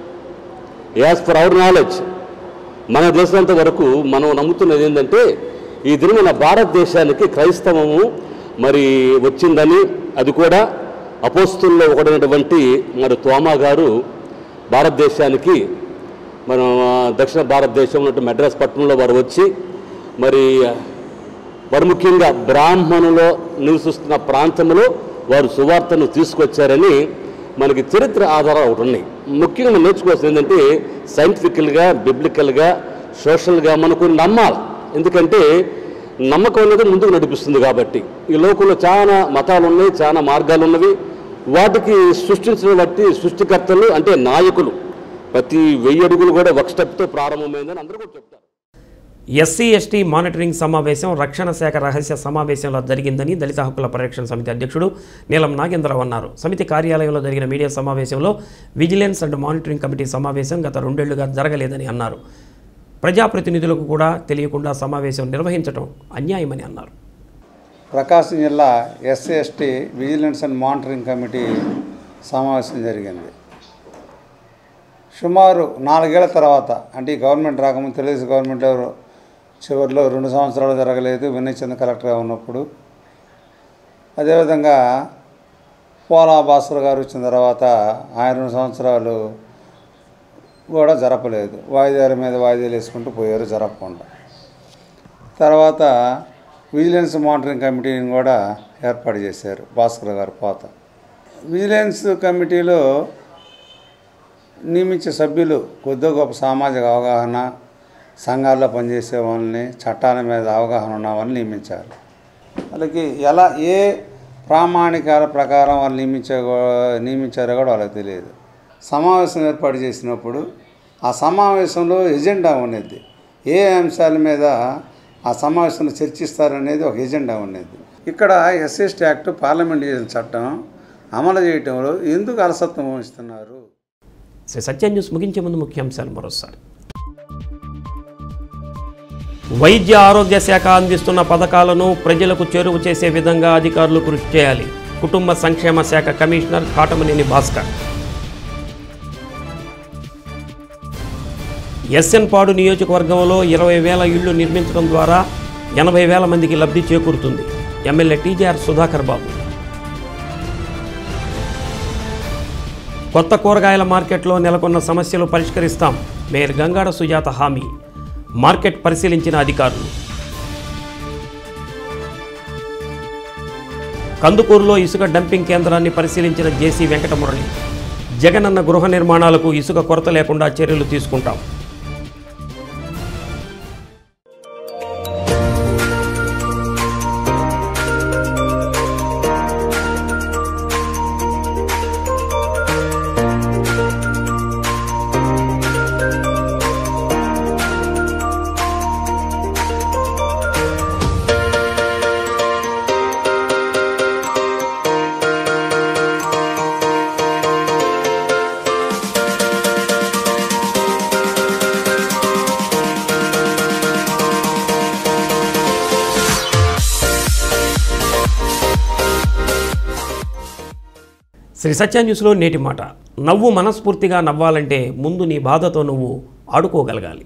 As per our knowledge, మన దేశంత వరకు మనం నమ్ముతున్నది ఏంటంటే ఈ దిన మన భారతదేశానికి క్రైస్తవము మరి వచ్చిందని, అది కూడా అపోస్తుల్లో ఒకటైనటువంటి మరి తోమా గారు భారతదేశానికి మన దక్షిణ భారతదేశంలో మెడ్రాస్ పట్టణంలో వారు వచ్చి మరి వారు ముఖ్యంగా బ్రాహ్మణులో నివసిస్తున్న ప్రాంతంలో వారు సువార్తను తీసుకొచ్చారని మనకి చరిత్ర ఆధారాలు ఒకటి ఉన్నాయి. ముఖ్యంగా మనం నేర్చుకోవాల్సింది ఏంటంటే సైంటిఫికల్గా, బిబ్లికల్గా, సోషల్గా మనకు నమ్మాలి. ఎందుకంటే నమ్మకం అనేది ముందుకు నడిపిస్తుంది. కాబట్టి ఈ లోకంలో చాలా మతాలు ఉన్నాయి, చాలా మార్గాలు ఉన్నవి. వాటికి సృష్టించిన బట్టి సృష్టికర్తలు అంటే నాయకులు ప్రతి 1000 అడుగులు కూడా ఒక స్టెప్తో ప్రారంభమైందని అందరూ కూడా చెప్తారు. ఎస్సీ ఎస్టీ మానిటరింగ్ సమావేశం రక్షణ శాఖ రహస్య సమావేశంలో జరిగిందని దళిత హక్కుల పరిరక్షణ సమితి అధ్యక్షుడు నీలం నాగేంద్రరావు అన్నారు. సమితి కార్యాలయంలో జరిగిన మీడియా సమావేశంలో విజిలెన్స్ అండ్ మానిటరింగ్ కమిటీ సమావేశం గత 2 ఏళ్లుగా జరగలేదని అన్నారు. ప్రజాప్రతినిధులకు కూడా తెలియకుండా సమావేశం నిర్వహించడం అన్యాయమని అన్నారు. ప్రకాశం జిల్లా SC ST vigilance and monitoring committee సమావేశం జరిగింది. సుమారు 4 ఏళ్ల తర్వాత, అంటే ఈ గవర్నమెంట్ రాకముందు తెలుగుదేశం గవర్నమెంట్ చివరిలో 2 సంవత్సరాలు జరగలేదు వినయ్ చంద్ర కలెక్టర్గా ఉన్నప్పుడు. అదేవిధంగా పోలా భాస్కర్ గారు వచ్చిన తర్వాత ఆయన 2 సంవత్సరాలు కూడా జరపలేదు. వాయిదాల మీద వాయిదాలు వేసుకుంటూ పోయారు జరపకుండా. తర్వాత విజిలెన్స్ మానిటరింగ్ కమిటీని కూడా ఏర్పాటు చేశారు భాస్కర్ గారు పోత. విజిలెన్స్ కమిటీలో నియమించే సభ్యులు కొద్దిగా గొప్ప సామాజిక అవగాహన, సంఘాల్లో పనిచేసే వాళ్ళని, చట్టాల మీద అవగాహన ఉన్న వాళ్ళని నియమించాలి. వాళ్ళకి ఎలా ఏ ప్రామాణికాల ప్రకారం వాళ్ళు నియమించారో కూడా వాళ్ళకి తెలియదు. సమావేశం ఏర్పాటు చేసినప్పుడు ఆ సమావేశంలో ఎజెండా ఉండేది. ఏ అంశాల మీద ఆ సమావేశంలో చర్చిస్తారనేది ఒక ఎజెండా ఉండేది. ఇక్కడ ఎస్సీ యాక్ట్ పార్లమెంట్ చేసిన చట్టం అమలు చేయటంలో ఎందుకు అలసత్వం వహిస్తున్నారు? సత్య న్యూస్ ముగించే ముందు ముఖ్యాంశాలు మరోసారి. వైద్య ఆరోగ్య శాఖ అందిస్తున్న పథకాలను ప్రజలకు చేరువ చేసే విధంగా అధికారులు కృషి చేయాలి. కుటుంబ సంక్షేమ శాఖ కమిషనర్ కాటమనేని భాస్కర్. ఎస్ఎన్ పాడు నియోజకవర్గంలో 20,000 ఇళ్లు నిర్మించడం ద్వారా 80,000 మందికి లబ్ధి చేకూరుతుంది. MLA TJR Sudhakar Babu. కొత్త కూరగాయల మార్కెట్లో నెలకొన్న సమస్యలు పరిష్కరిస్తాం. మేయర్ గంగాడ సుజాత హామీ. మార్కెట్ పరిశీలించిన అధికారులు. కందుకూరులో ఇసుక డంపింగ్ కేంద్రాన్ని పరిశీలించిన జేసీ వెంకటమురళి. జగనన్న గృహ నిర్మాణాలకు ఇసుక కొరత లేకుండా చర్యలు తీసుకుంటాం. శ్రీ సత్య న్యూస్లో నేటి మాట. నవ్వు మనస్ఫూర్తిగా నవ్వాలంటే ముందు నీ బాధతో నువ్వు ఆడుకోగలగాలి.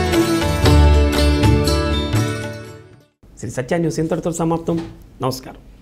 శ్రీ సత్య న్యూస్ ఇంతటితో సమాప్తం. నమస్కారం.